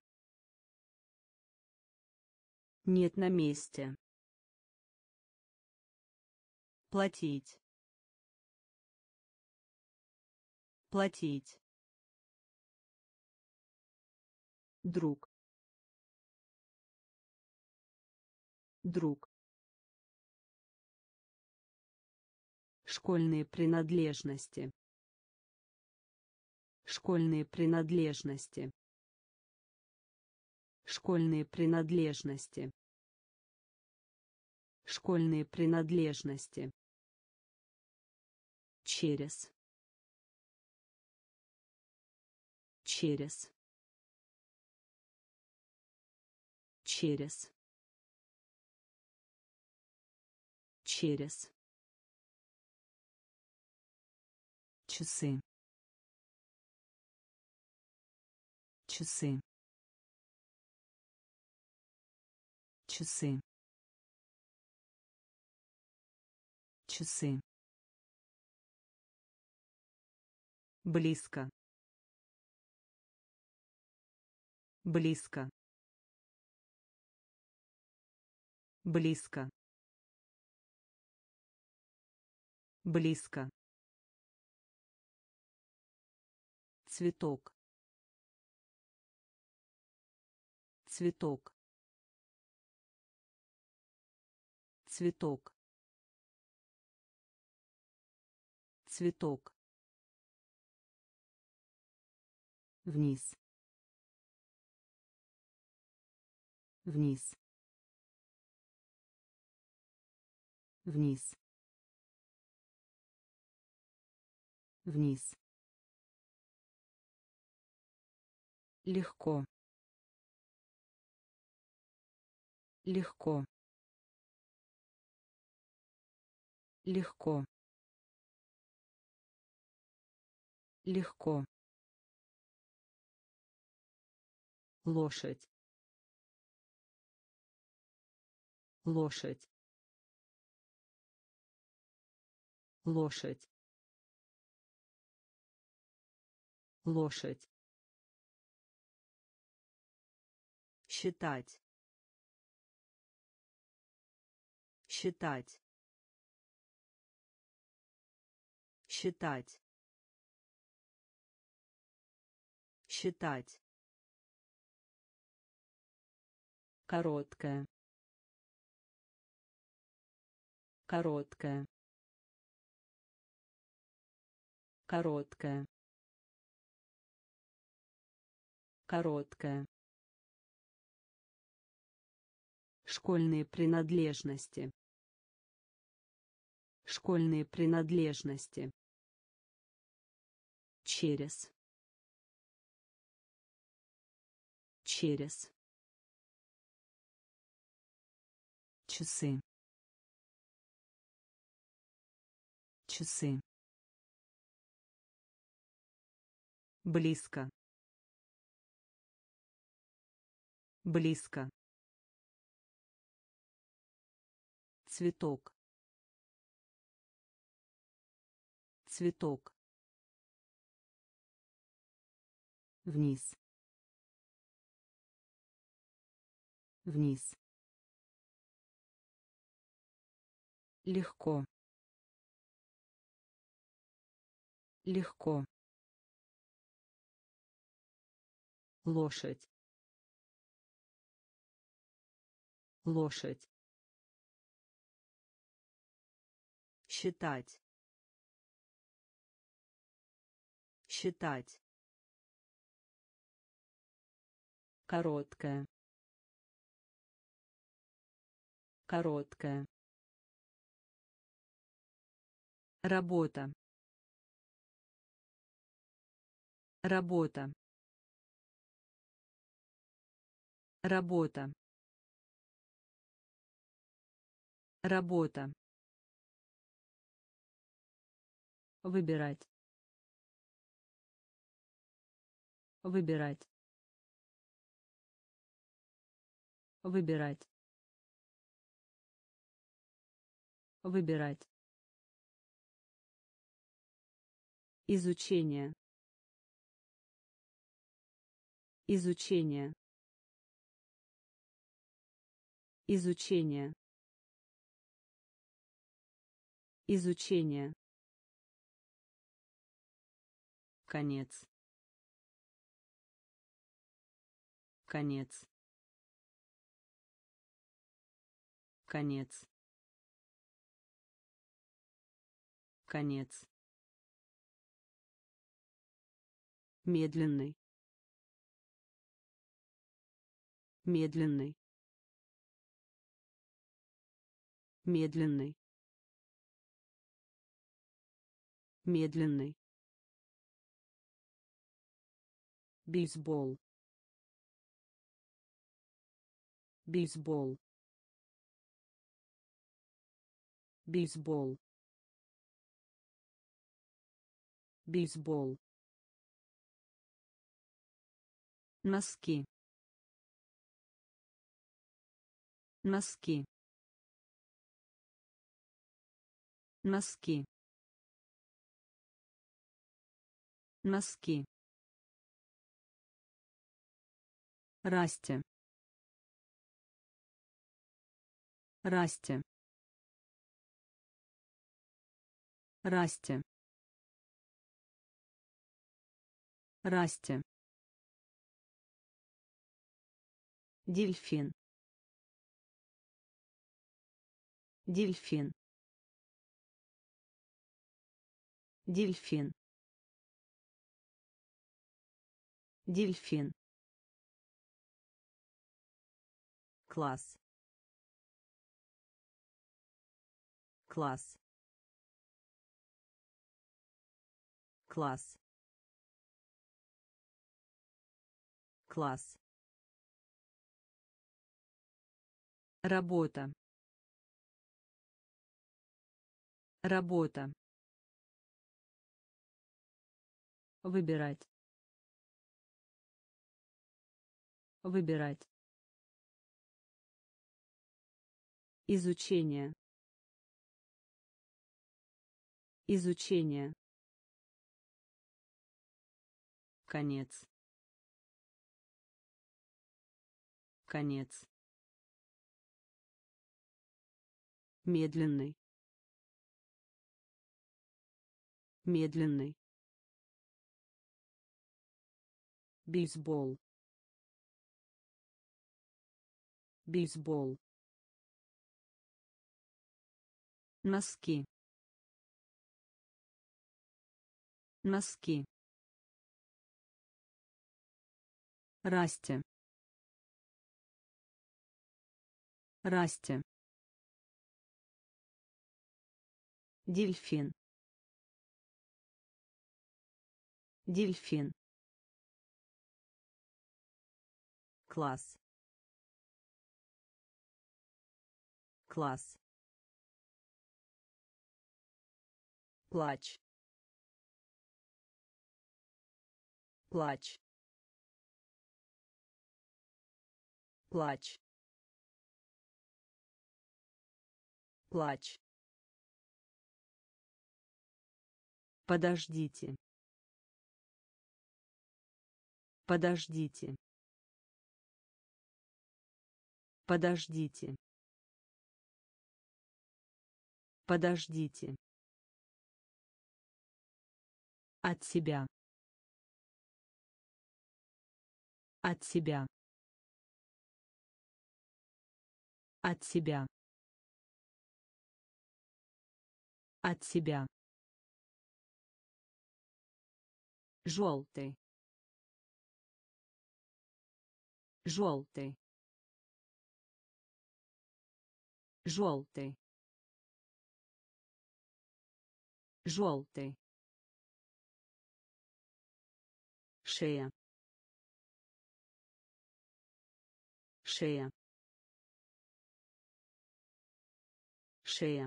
нет на месте, платить, платить, друг, друг, школьные принадлежности, школьные принадлежности, школьные принадлежности, школьные принадлежности, через, через, через, через, часы, часы, часы, часы, близко, близко, близко, близко, цветок, цветок, цветок, цветок, вниз, вниз, вниз, вниз, легко, легко, легко, легко, лошадь, лошадь, лошадь, лошадь, считать, считать, считать, считать, короткая, короткая, короткая, короткая, школьные принадлежности, школьные принадлежности, через, через, часы, часы, близко, близко, цветок, цветок, вниз, вниз, легко, легко, лошадь, лошадь, считать, считать, короткая, короткая, Работа. Работа. Работа. Работа. Выбирать. Выбирать. Выбирать. Выбирать. Изучение. Изучение. Изучение. Изучение. Конец. Конец. Конец. Конец. Медленный. Медленный. Медленный. Медленный. Бейсбол. Бейсбол. Бейсбол. Бейсбол. Носки. Носки. Носки. Носки. Расти. Расти. Расти. Расти. Дельфин. Дельфин. Дельфин. Дельфин. Класс. Класс. Класс. Класс. Работа. Работа. Выбирать. Выбирать. Изучение. Изучение. Конец. Конец. Медленный. Медленный. Бейсбол. Бейсбол. Носки. Носки. Расти. Расти. Дельфин. Дельфин. Класс. Класс. Плач. Плач. Плач. Плач. Подождите. Подождите. Подождите. Подождите. От себя. От себя. От себя. От себя. Желтый. Желтый. Желтый. желтый, шея, шея, шея,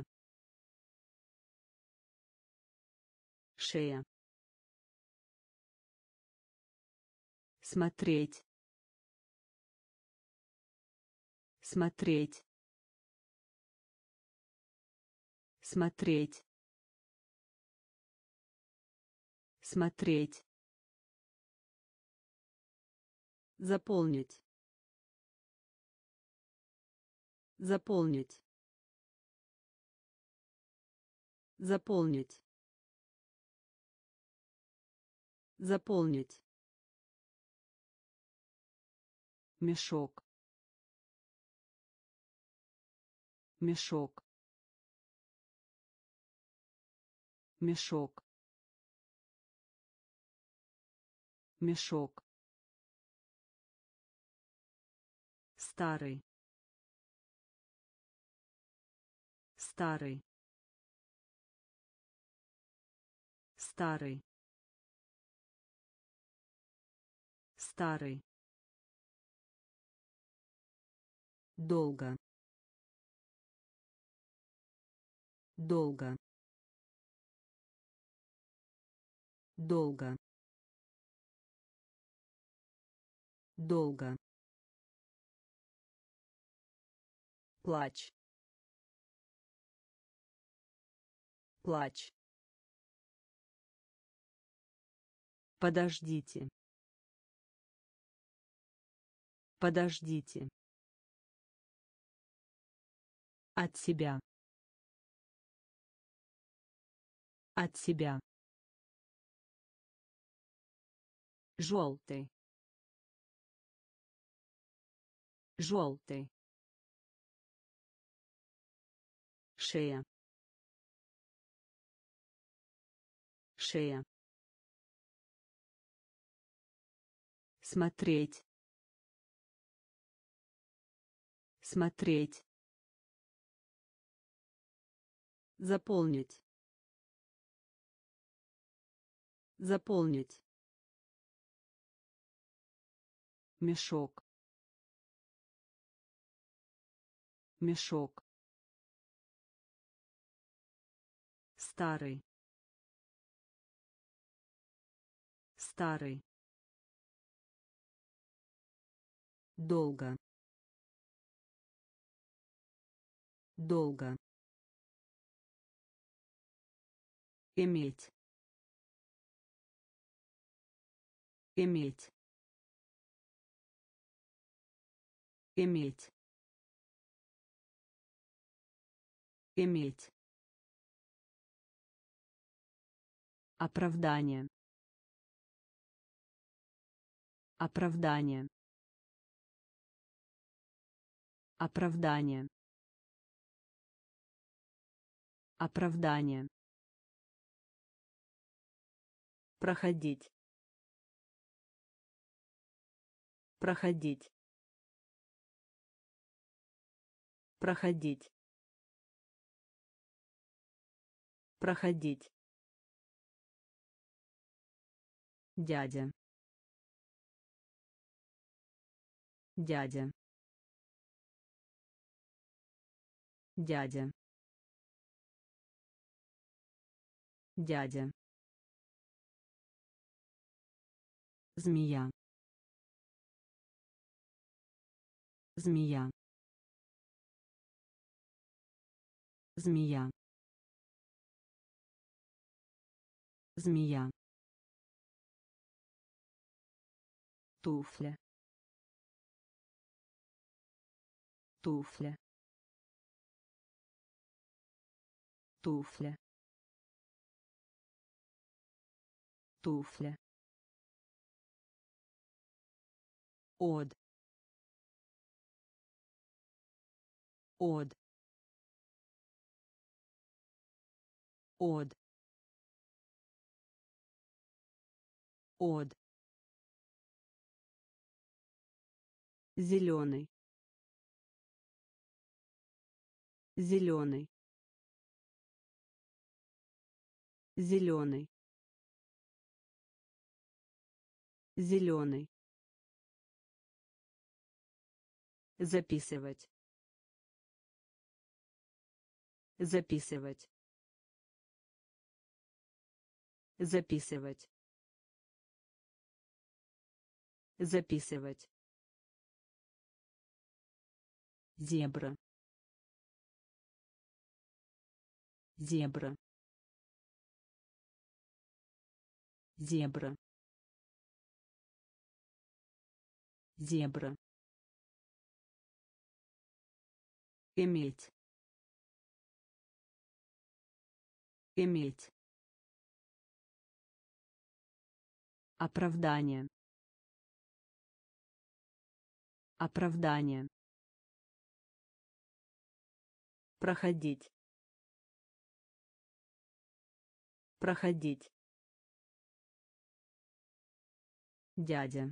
шея, смотреть, смотреть, смотреть, смотреть, заполнить, заполнить, заполнить, заполнить, мешок, мешок, мешок, мешок, старый, старый, старый, старый, долго, долго, долго, долго, плач, плач, подождите, подождите, от себя, от себя, желтый, желтый, шея, шея, смотреть, смотреть, заполнить, заполнить, мешок, мешок, старый, старый, долго, долго, иметь, иметь, иметь, иметь, оправдание, оправдание, оправдание, оправдание, проходить, проходить, проходить, проходить, дядя, дядя, дядя, дядя, змея, змея, змея, змея, туфля, туфля, туфля, туфля, од, од, од, од, зеленый, зеленый, зеленый, зеленый, записывать, записывать, записывать, записывать, зебра, зебра, зебра, зебра, иметь, иметь, оправдание, оправдание, проходить, проходить, дядя,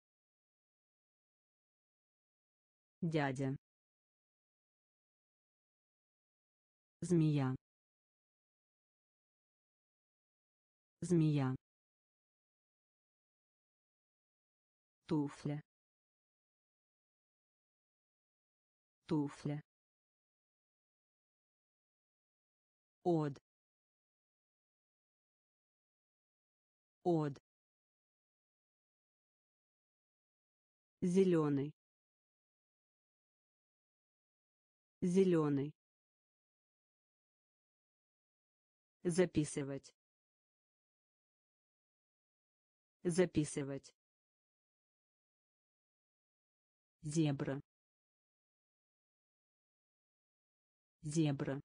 дядя, змея, змея, туфля, туфля, от, от, зеленый, зеленый, записывать, записывать, зебра, зебра,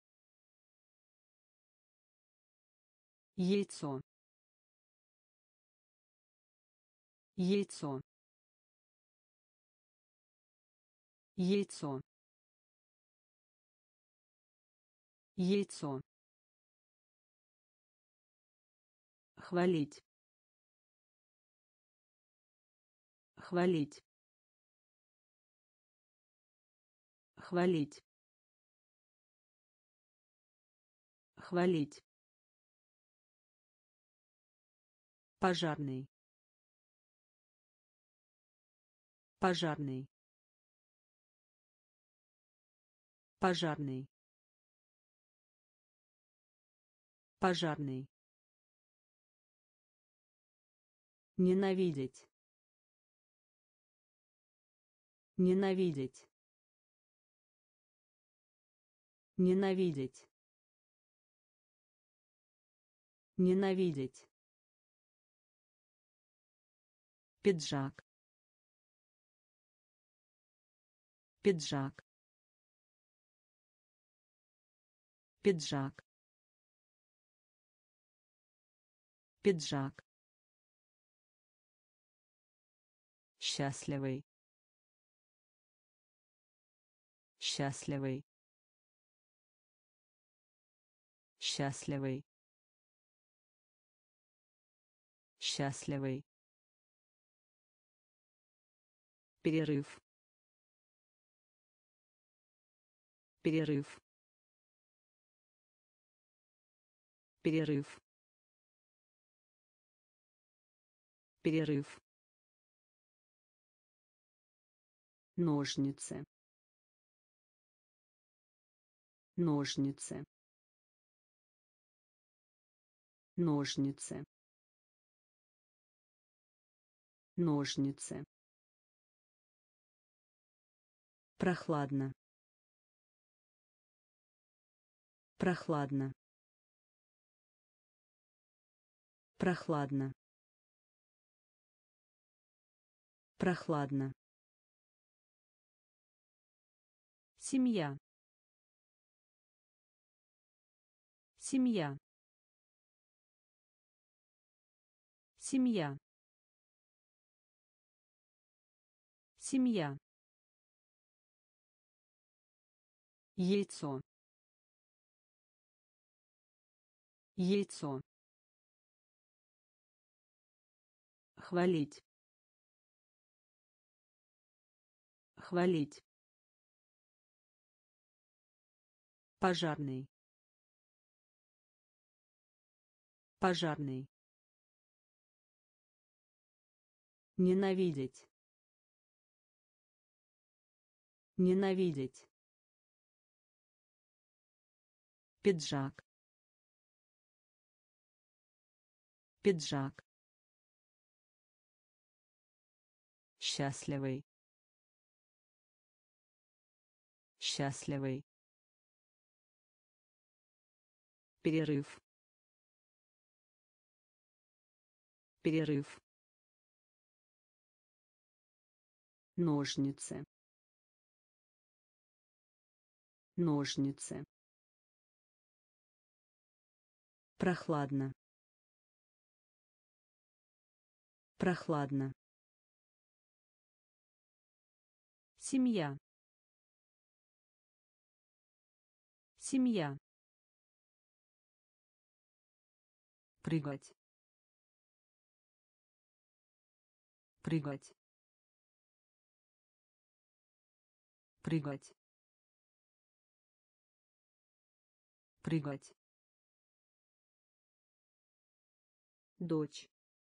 яйцо, яйцо, яйцо, яйцо, хвалить, хвалить, хвалить, хвалить, пожарный, пожарный, пожарный, пожарный, ненавидеть, ненавидеть, ненавидеть, ненавидеть, пиджак, пиджак, пиджак, пиджак, счастливый, счастливый, счастливый, счастливый, перерыв, перерыв, перерыв, перерыв, ножницы, ножницы, ножницы, ножницы, прохладно, прохладно, прохладно, прохладно, семья, семья, семья, семья, яйцо, яйцо, хвалить, хвалить, пожарный, пожарный, ненавидеть, ненавидеть, пиджак, пиджак, счастливый, счастливый, перерыв, перерыв, ножницы, ножницы, прохладно, прохладно, семья, семья, прыгать, прыгать, прыгать, прыгать, дочь,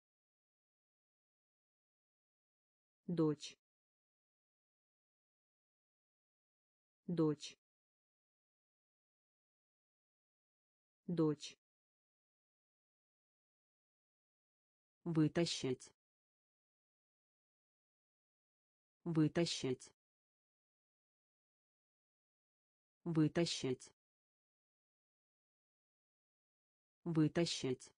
дочь, дочь, дочь, вытащить, вытащить, вытащить, вытащить,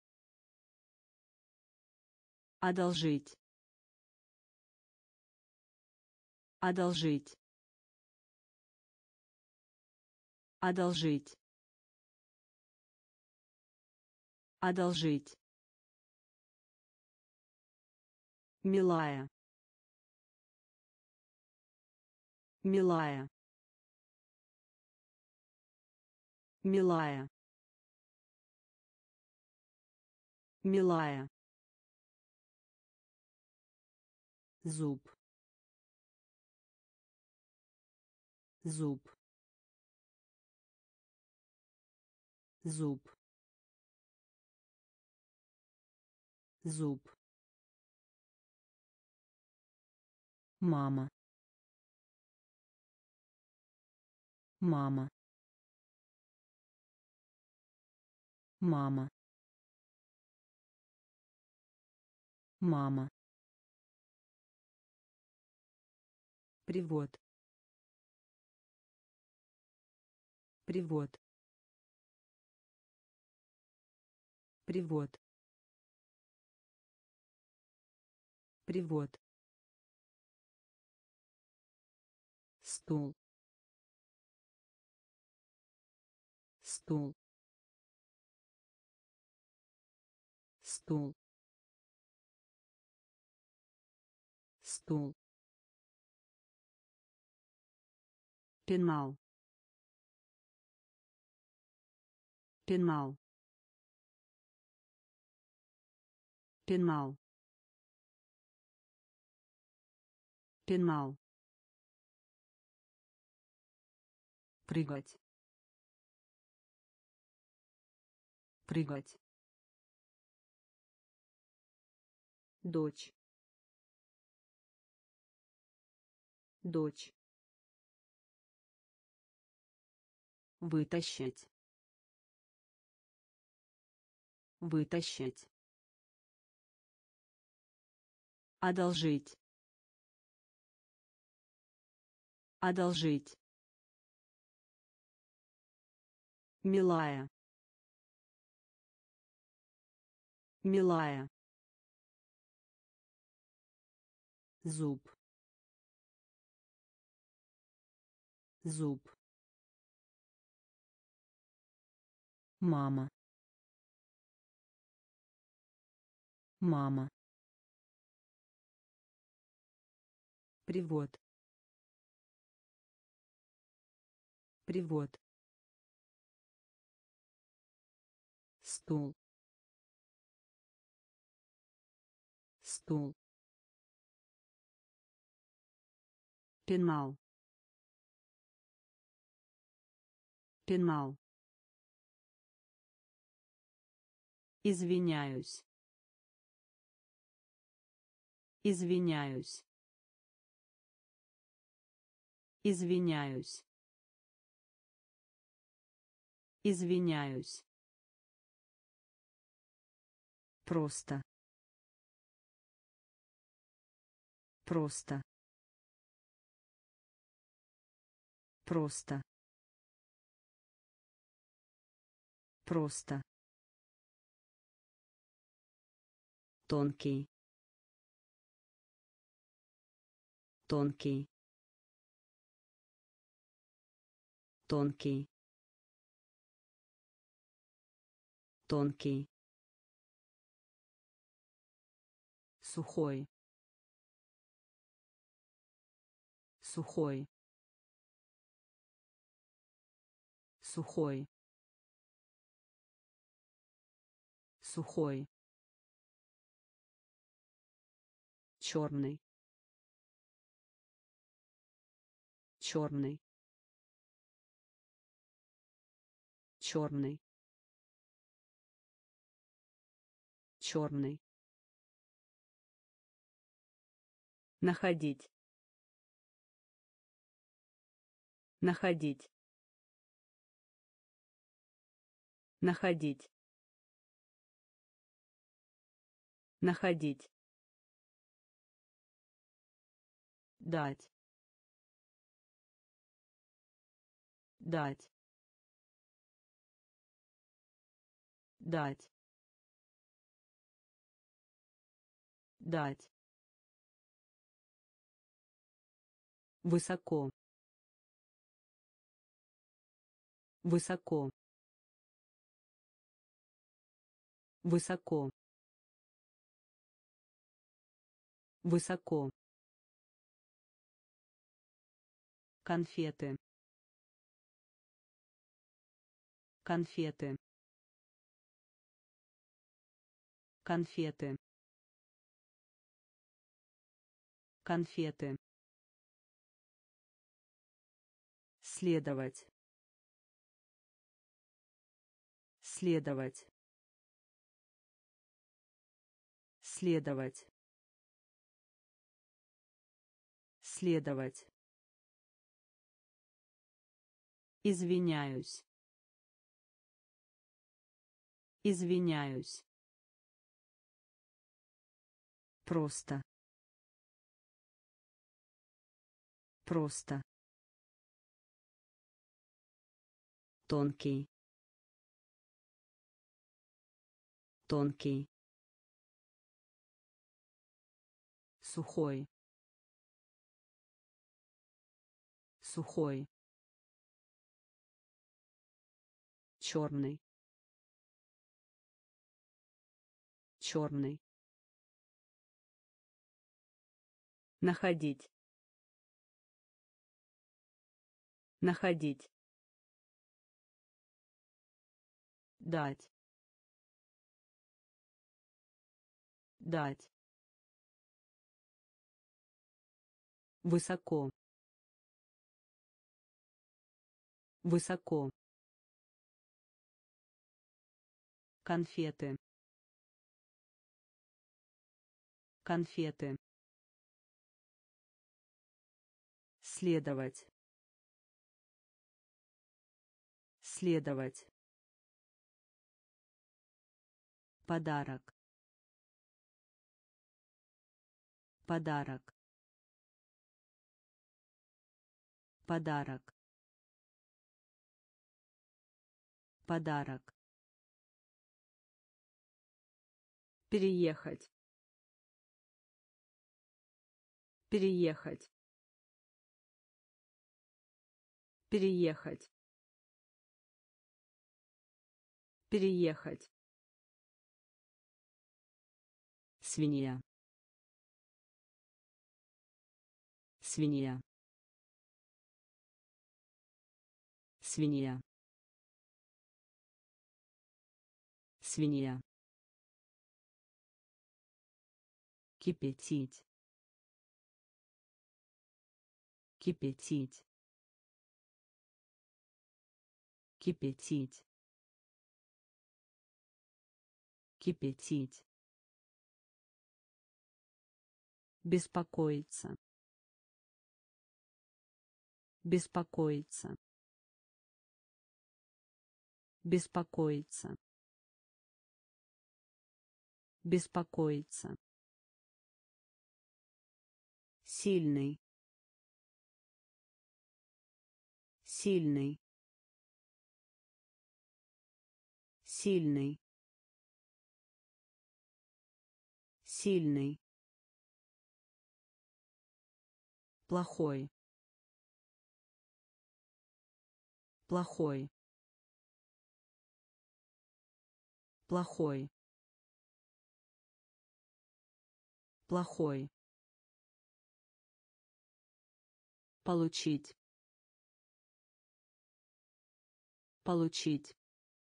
одолжить, одолжить, одолжить, одолжить, милая, милая, милая, милая, зуб, зуб, зуб, зуб, мама, мама, мама, мама, привод, привод, привод, привод, стул, стул, стул, стул, пенал, пенал, пенал, пенал, прыгать, прыгать, дочь, дочь, вытащить, вытащить, одолжить, одолжить, милая, милая, зуб, зуб, мама, мама, привод, привод, стул, стул, пенал, пенал, Извиняюсь. Извиняюсь. Извиняюсь. Извиняюсь. Просто. Просто. Просто. Просто. Тонкий. Тонкий. Тонкий. Тонкий. Сухой. Сухой. Сухой. Сухой. Черный. Черный. Черный. Черный. Находить. Находить. Находить. Находить. Дать. Дать. Дать. Дать. Высоко. Высоко. Высоко. Высоко. Конфеты. Конфеты. Конфеты. Конфеты. Следовать. Следовать. Следовать. Следовать. Извиняюсь. Извиняюсь. Просто. Просто. Тонкий. Тонкий. Сухой. Сухой. Черный. Черный. Находить. Находить. Дать. Дать. Высоко. Высоко. Конфеты. Конфеты. Следовать. Следовать. Подарок. Подарок. Подарок. Подарок. Переехать. Переехать. Переехать. Переехать. Свинья. Свинья. Свинья. Свинья. Кипятить. Кипятить. Кипятить. кипятить, беспокоиться, беспокоиться, беспокоиться, беспокоиться, сильный, сильный, сильный, сильный, плохой, плохой, плохой, плохой, получить, получить,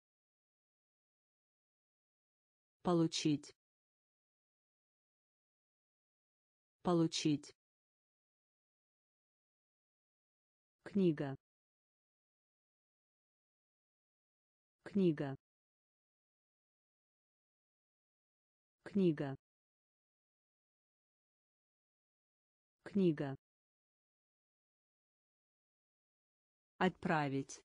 получить, получить, книга, книга, книга, книга, отправить,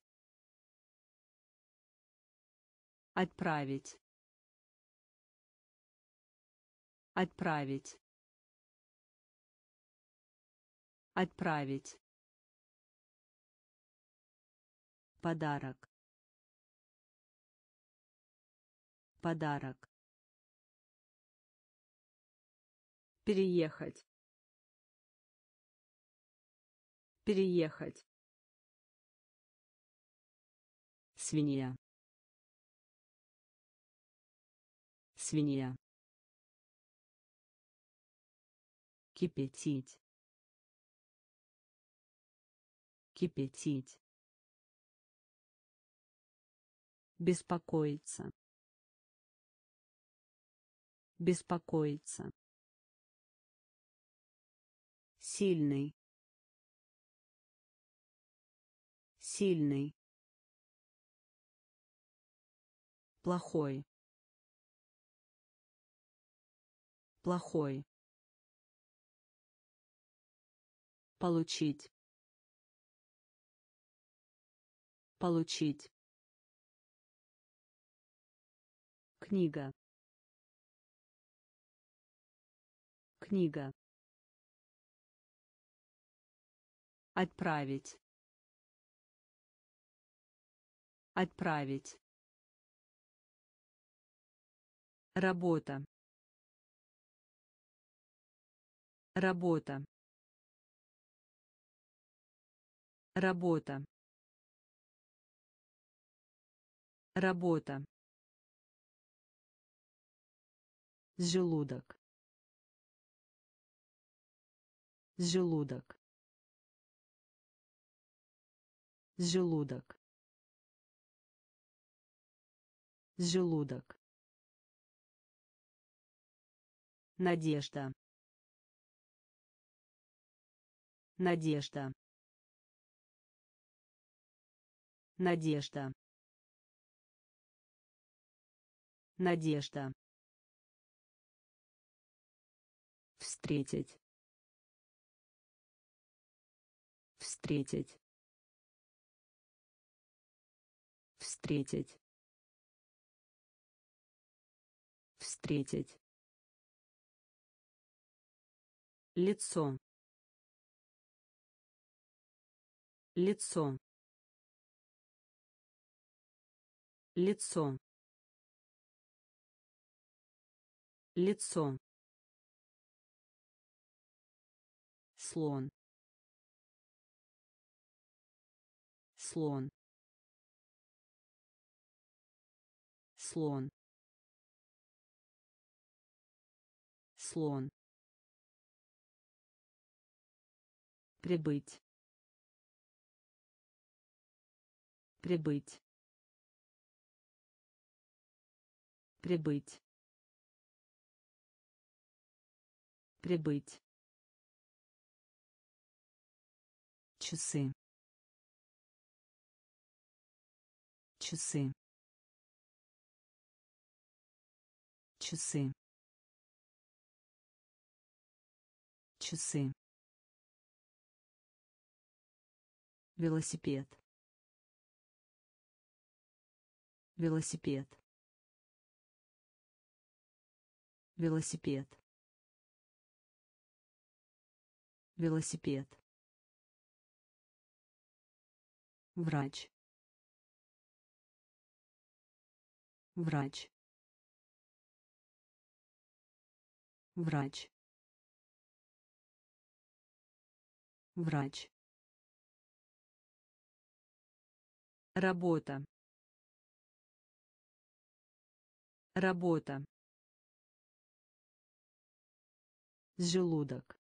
отправить, отправить, отправить, подарок, подарок, переехать, переехать, свинья, свинья, кипятить, кипятить, беспокоиться, беспокоиться, сильный, сильный, плохой, плохой, получить, получить, книга, книга, отправить, отправить, работа, работа, работа, работа, желудок, желудок, желудок, желудок, надежда, надежда, надежда, надежда, встретить, встретить, встретить, встретить, лицо, лицо, лицо, лицо, слон, слон, слон, слон, прибыть, прибыть, прибыть, прибыть, часы, часы, часы, часы, велосипед, велосипед, велосипед, велосипед, врач, врач, врач, врач, работа, работа, желудок,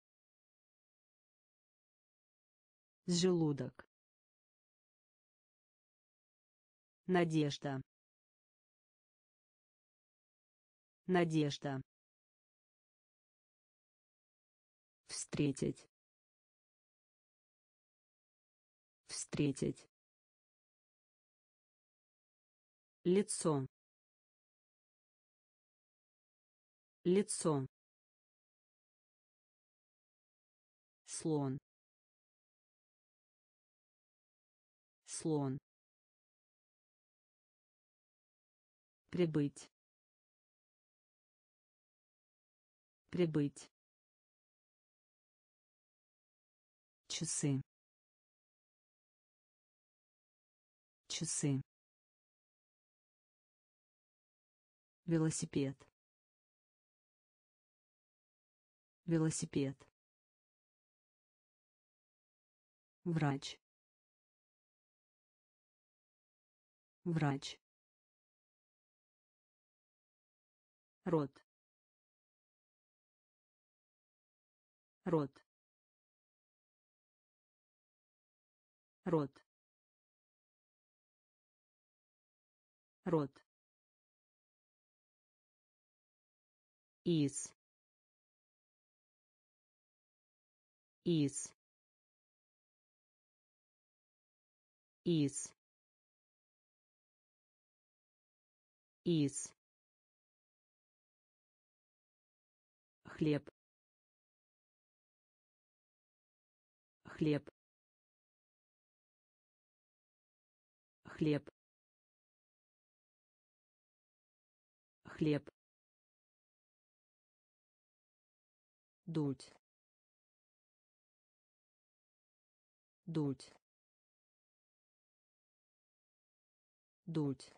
желудок, надежда, надежда, встретить, встретить, лицо, лицо, слон, слон, прибыть, прибыть, часы, часы, велосипед, велосипед, врач, врач, рот, рот, рот, рот, из, из, из, из, хлеб, хлеб, хлеб, хлеб, дуть, дуть, дуть,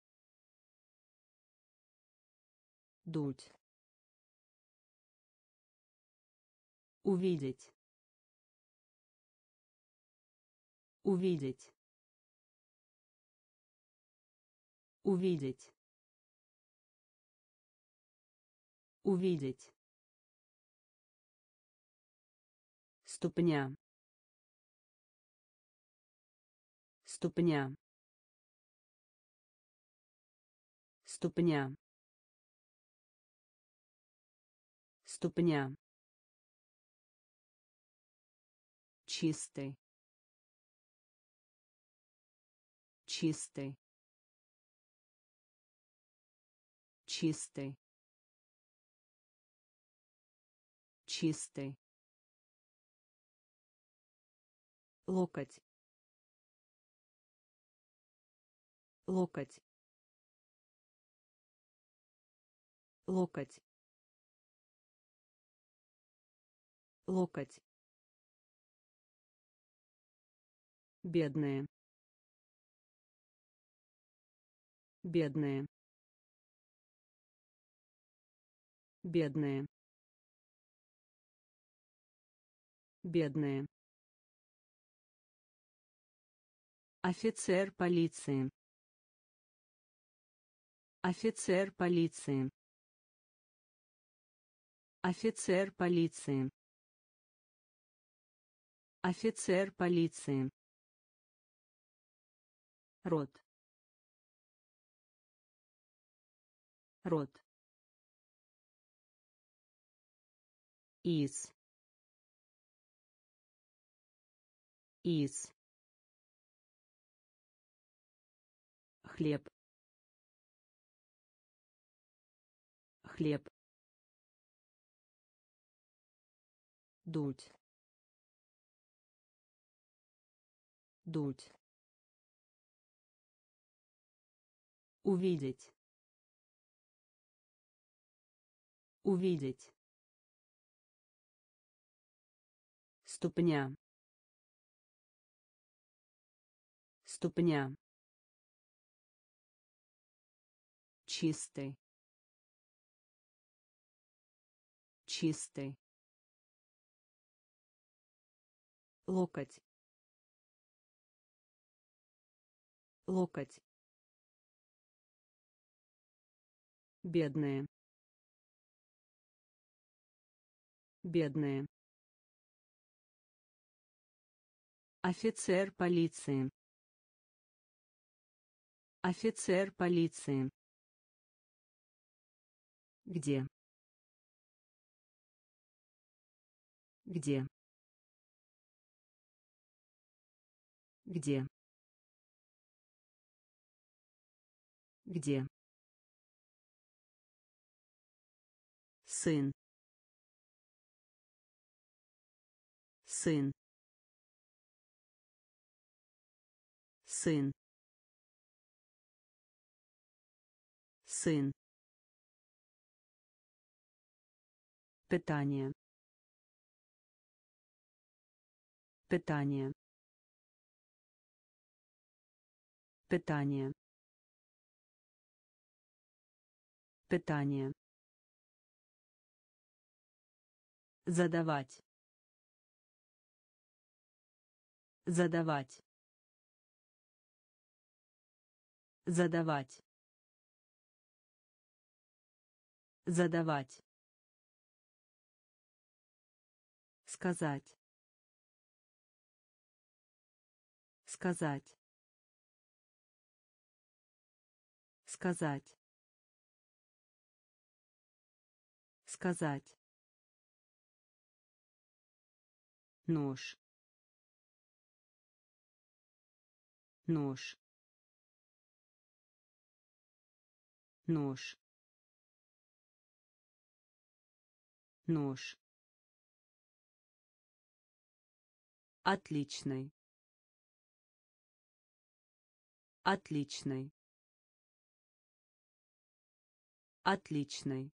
дуть, увидеть, увидеть, увидеть, увидеть, ступня, ступня, ступня, ступня, чистый, чистый, чистый, чистый, локоть, локоть, локоть, локоть, бедные, бедные, бедные, бедные, офицер полиции, офицер полиции, офицер полиции, офицер полиции, рот, рот, из, из, хлеб, хлеб, дуть, дуть, увидеть, увидеть, ступня, ступня, чистый, чистый, локоть, локоть, бедные, бедные, офицер полиции, офицер полиции, где, где, где, где, сын, сын, сын, сын, питание, питание, питание, питание, задавать, задавать, задавать, задавать, сказать, сказать, сказать, сказать, нож, нож, нож, нож, отличный, отличный, отличный,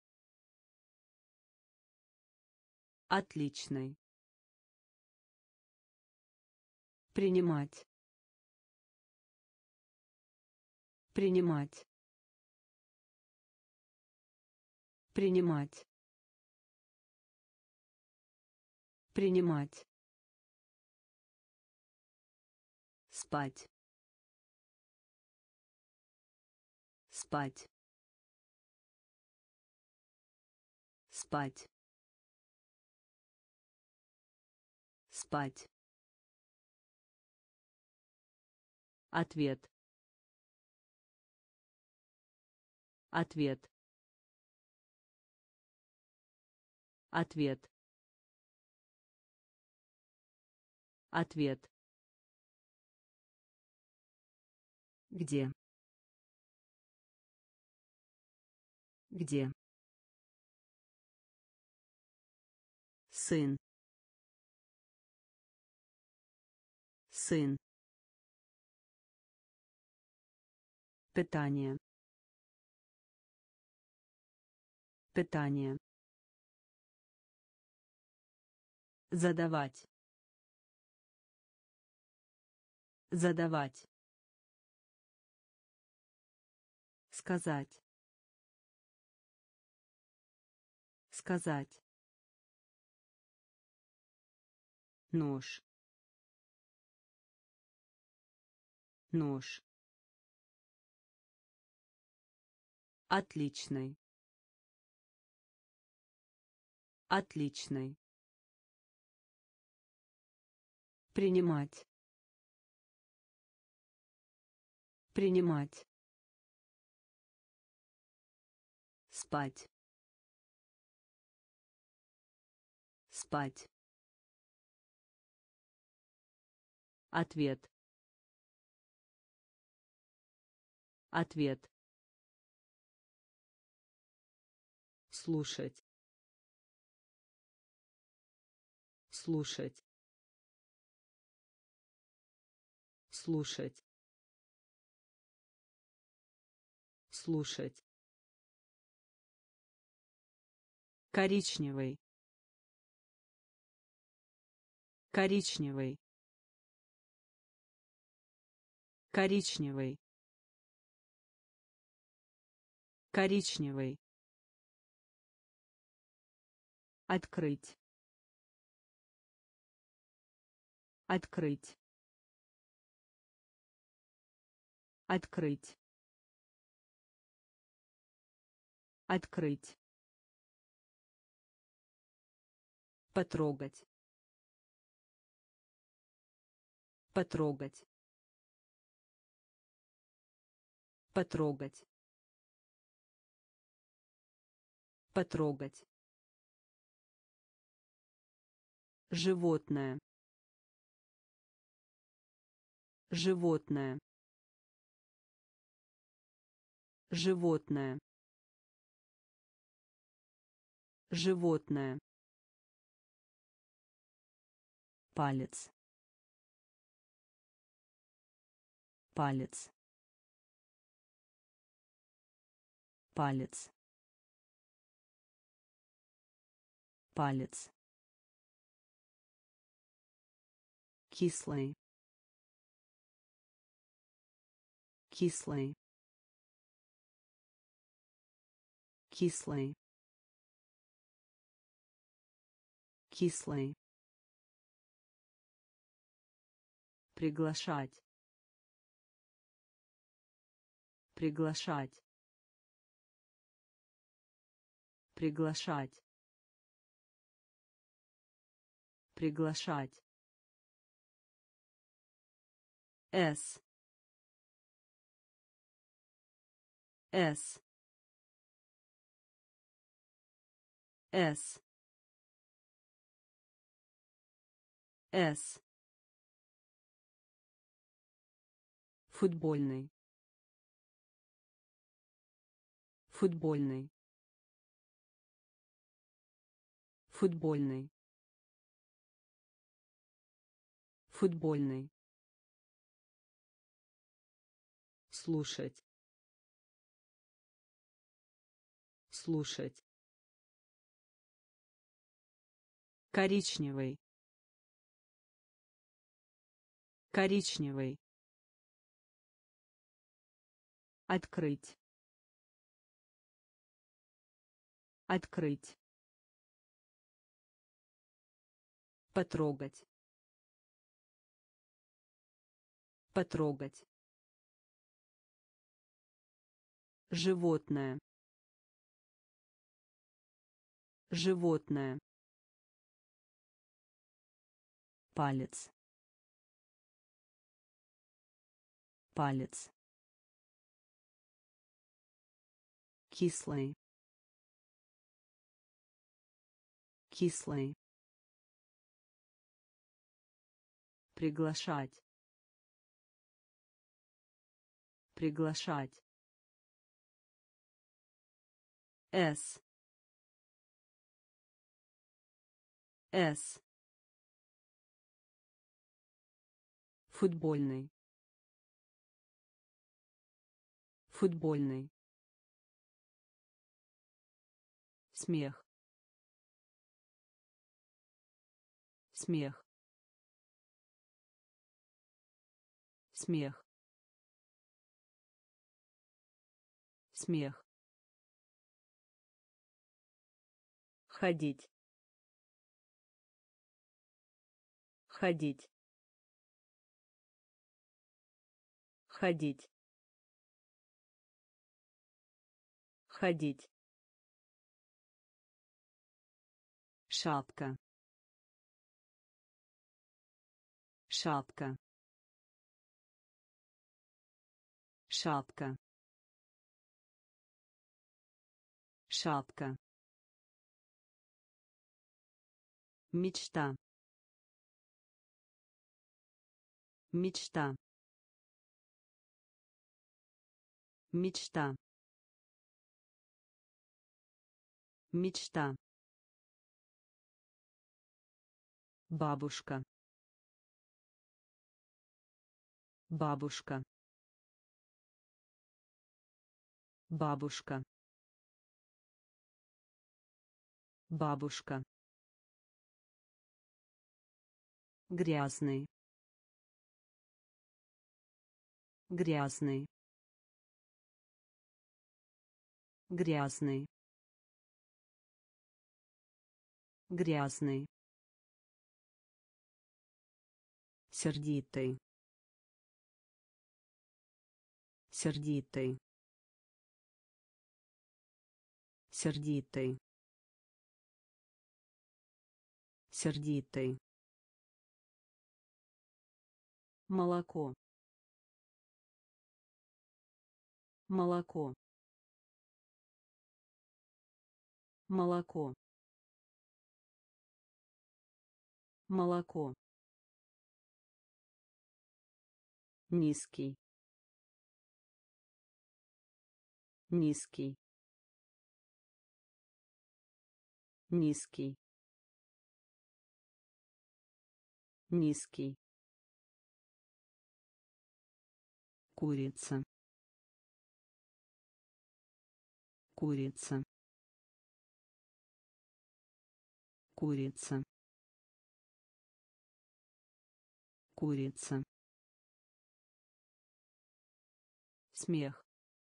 отличный, принимать, принимать, принимать, принимать, спать, спать, спать, спать, ответ, ответ, ответ, ответ, где, где, сын, сын, питание, питание, задавать, задавать, сказать, сказать, нож, нож, отличный, отличный, принимать, принимать, спать, спать, ответ, ответ, слушать, слушать, слушать, слушать, коричневый, коричневый, коричневый, коричневый, открыть, открыть, открыть, открыть, потрогать, потрогать, потрогать, потрогать, животное, животное, животное, животное, палец, палец, палец, палец, кислый, кислый, кислый, кислый, приглашать, приглашать, приглашать, приглашать, с, с, с, с, футбольный, футбольный, футбольный, футбольный, слушать, слушать, коричневый, коричневый, открыть, открыть, потрогать, потрогать, животное, животное, палец, палец, кислый, кислый, приглашать, приглашать, с, с, футбольный, футбольный, смех, смех, смех, смех, ходить, ходить, ходить, ходить, шапка, шапка, шапка, шапка, мечта, мечта, мечта, Мечта. Бабушка. Бабушка. Бабушка. Бабушка. Грязный. Грязный. Грязный. Грязный. Сердитый. Сердитый. Сердитый. Сердитый. Молоко. Молоко. Молоко. Молоко. Низкий. Низкий. Низкий. Низкий. Курица. Курица. Курица. Курица. Смех.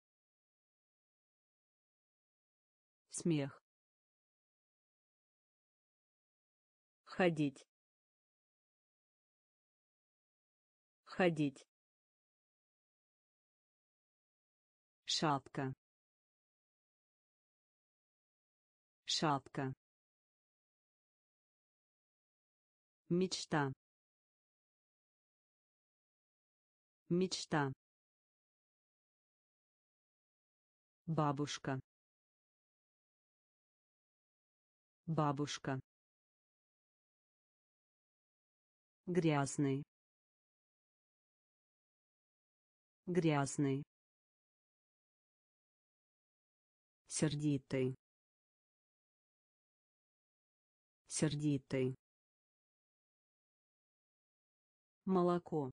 Смех. Ходить. Ходить. Шапка. Шапка. Мечта. Мечта. Бабушка. Бабушка. Грязный. Грязный. Сердитый. Сердитый. Молоко.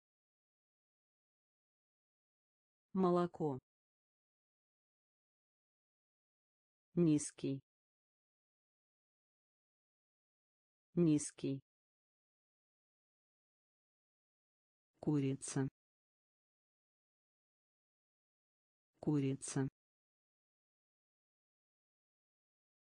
Молоко. Низкий. Низкий. Курица. Курица.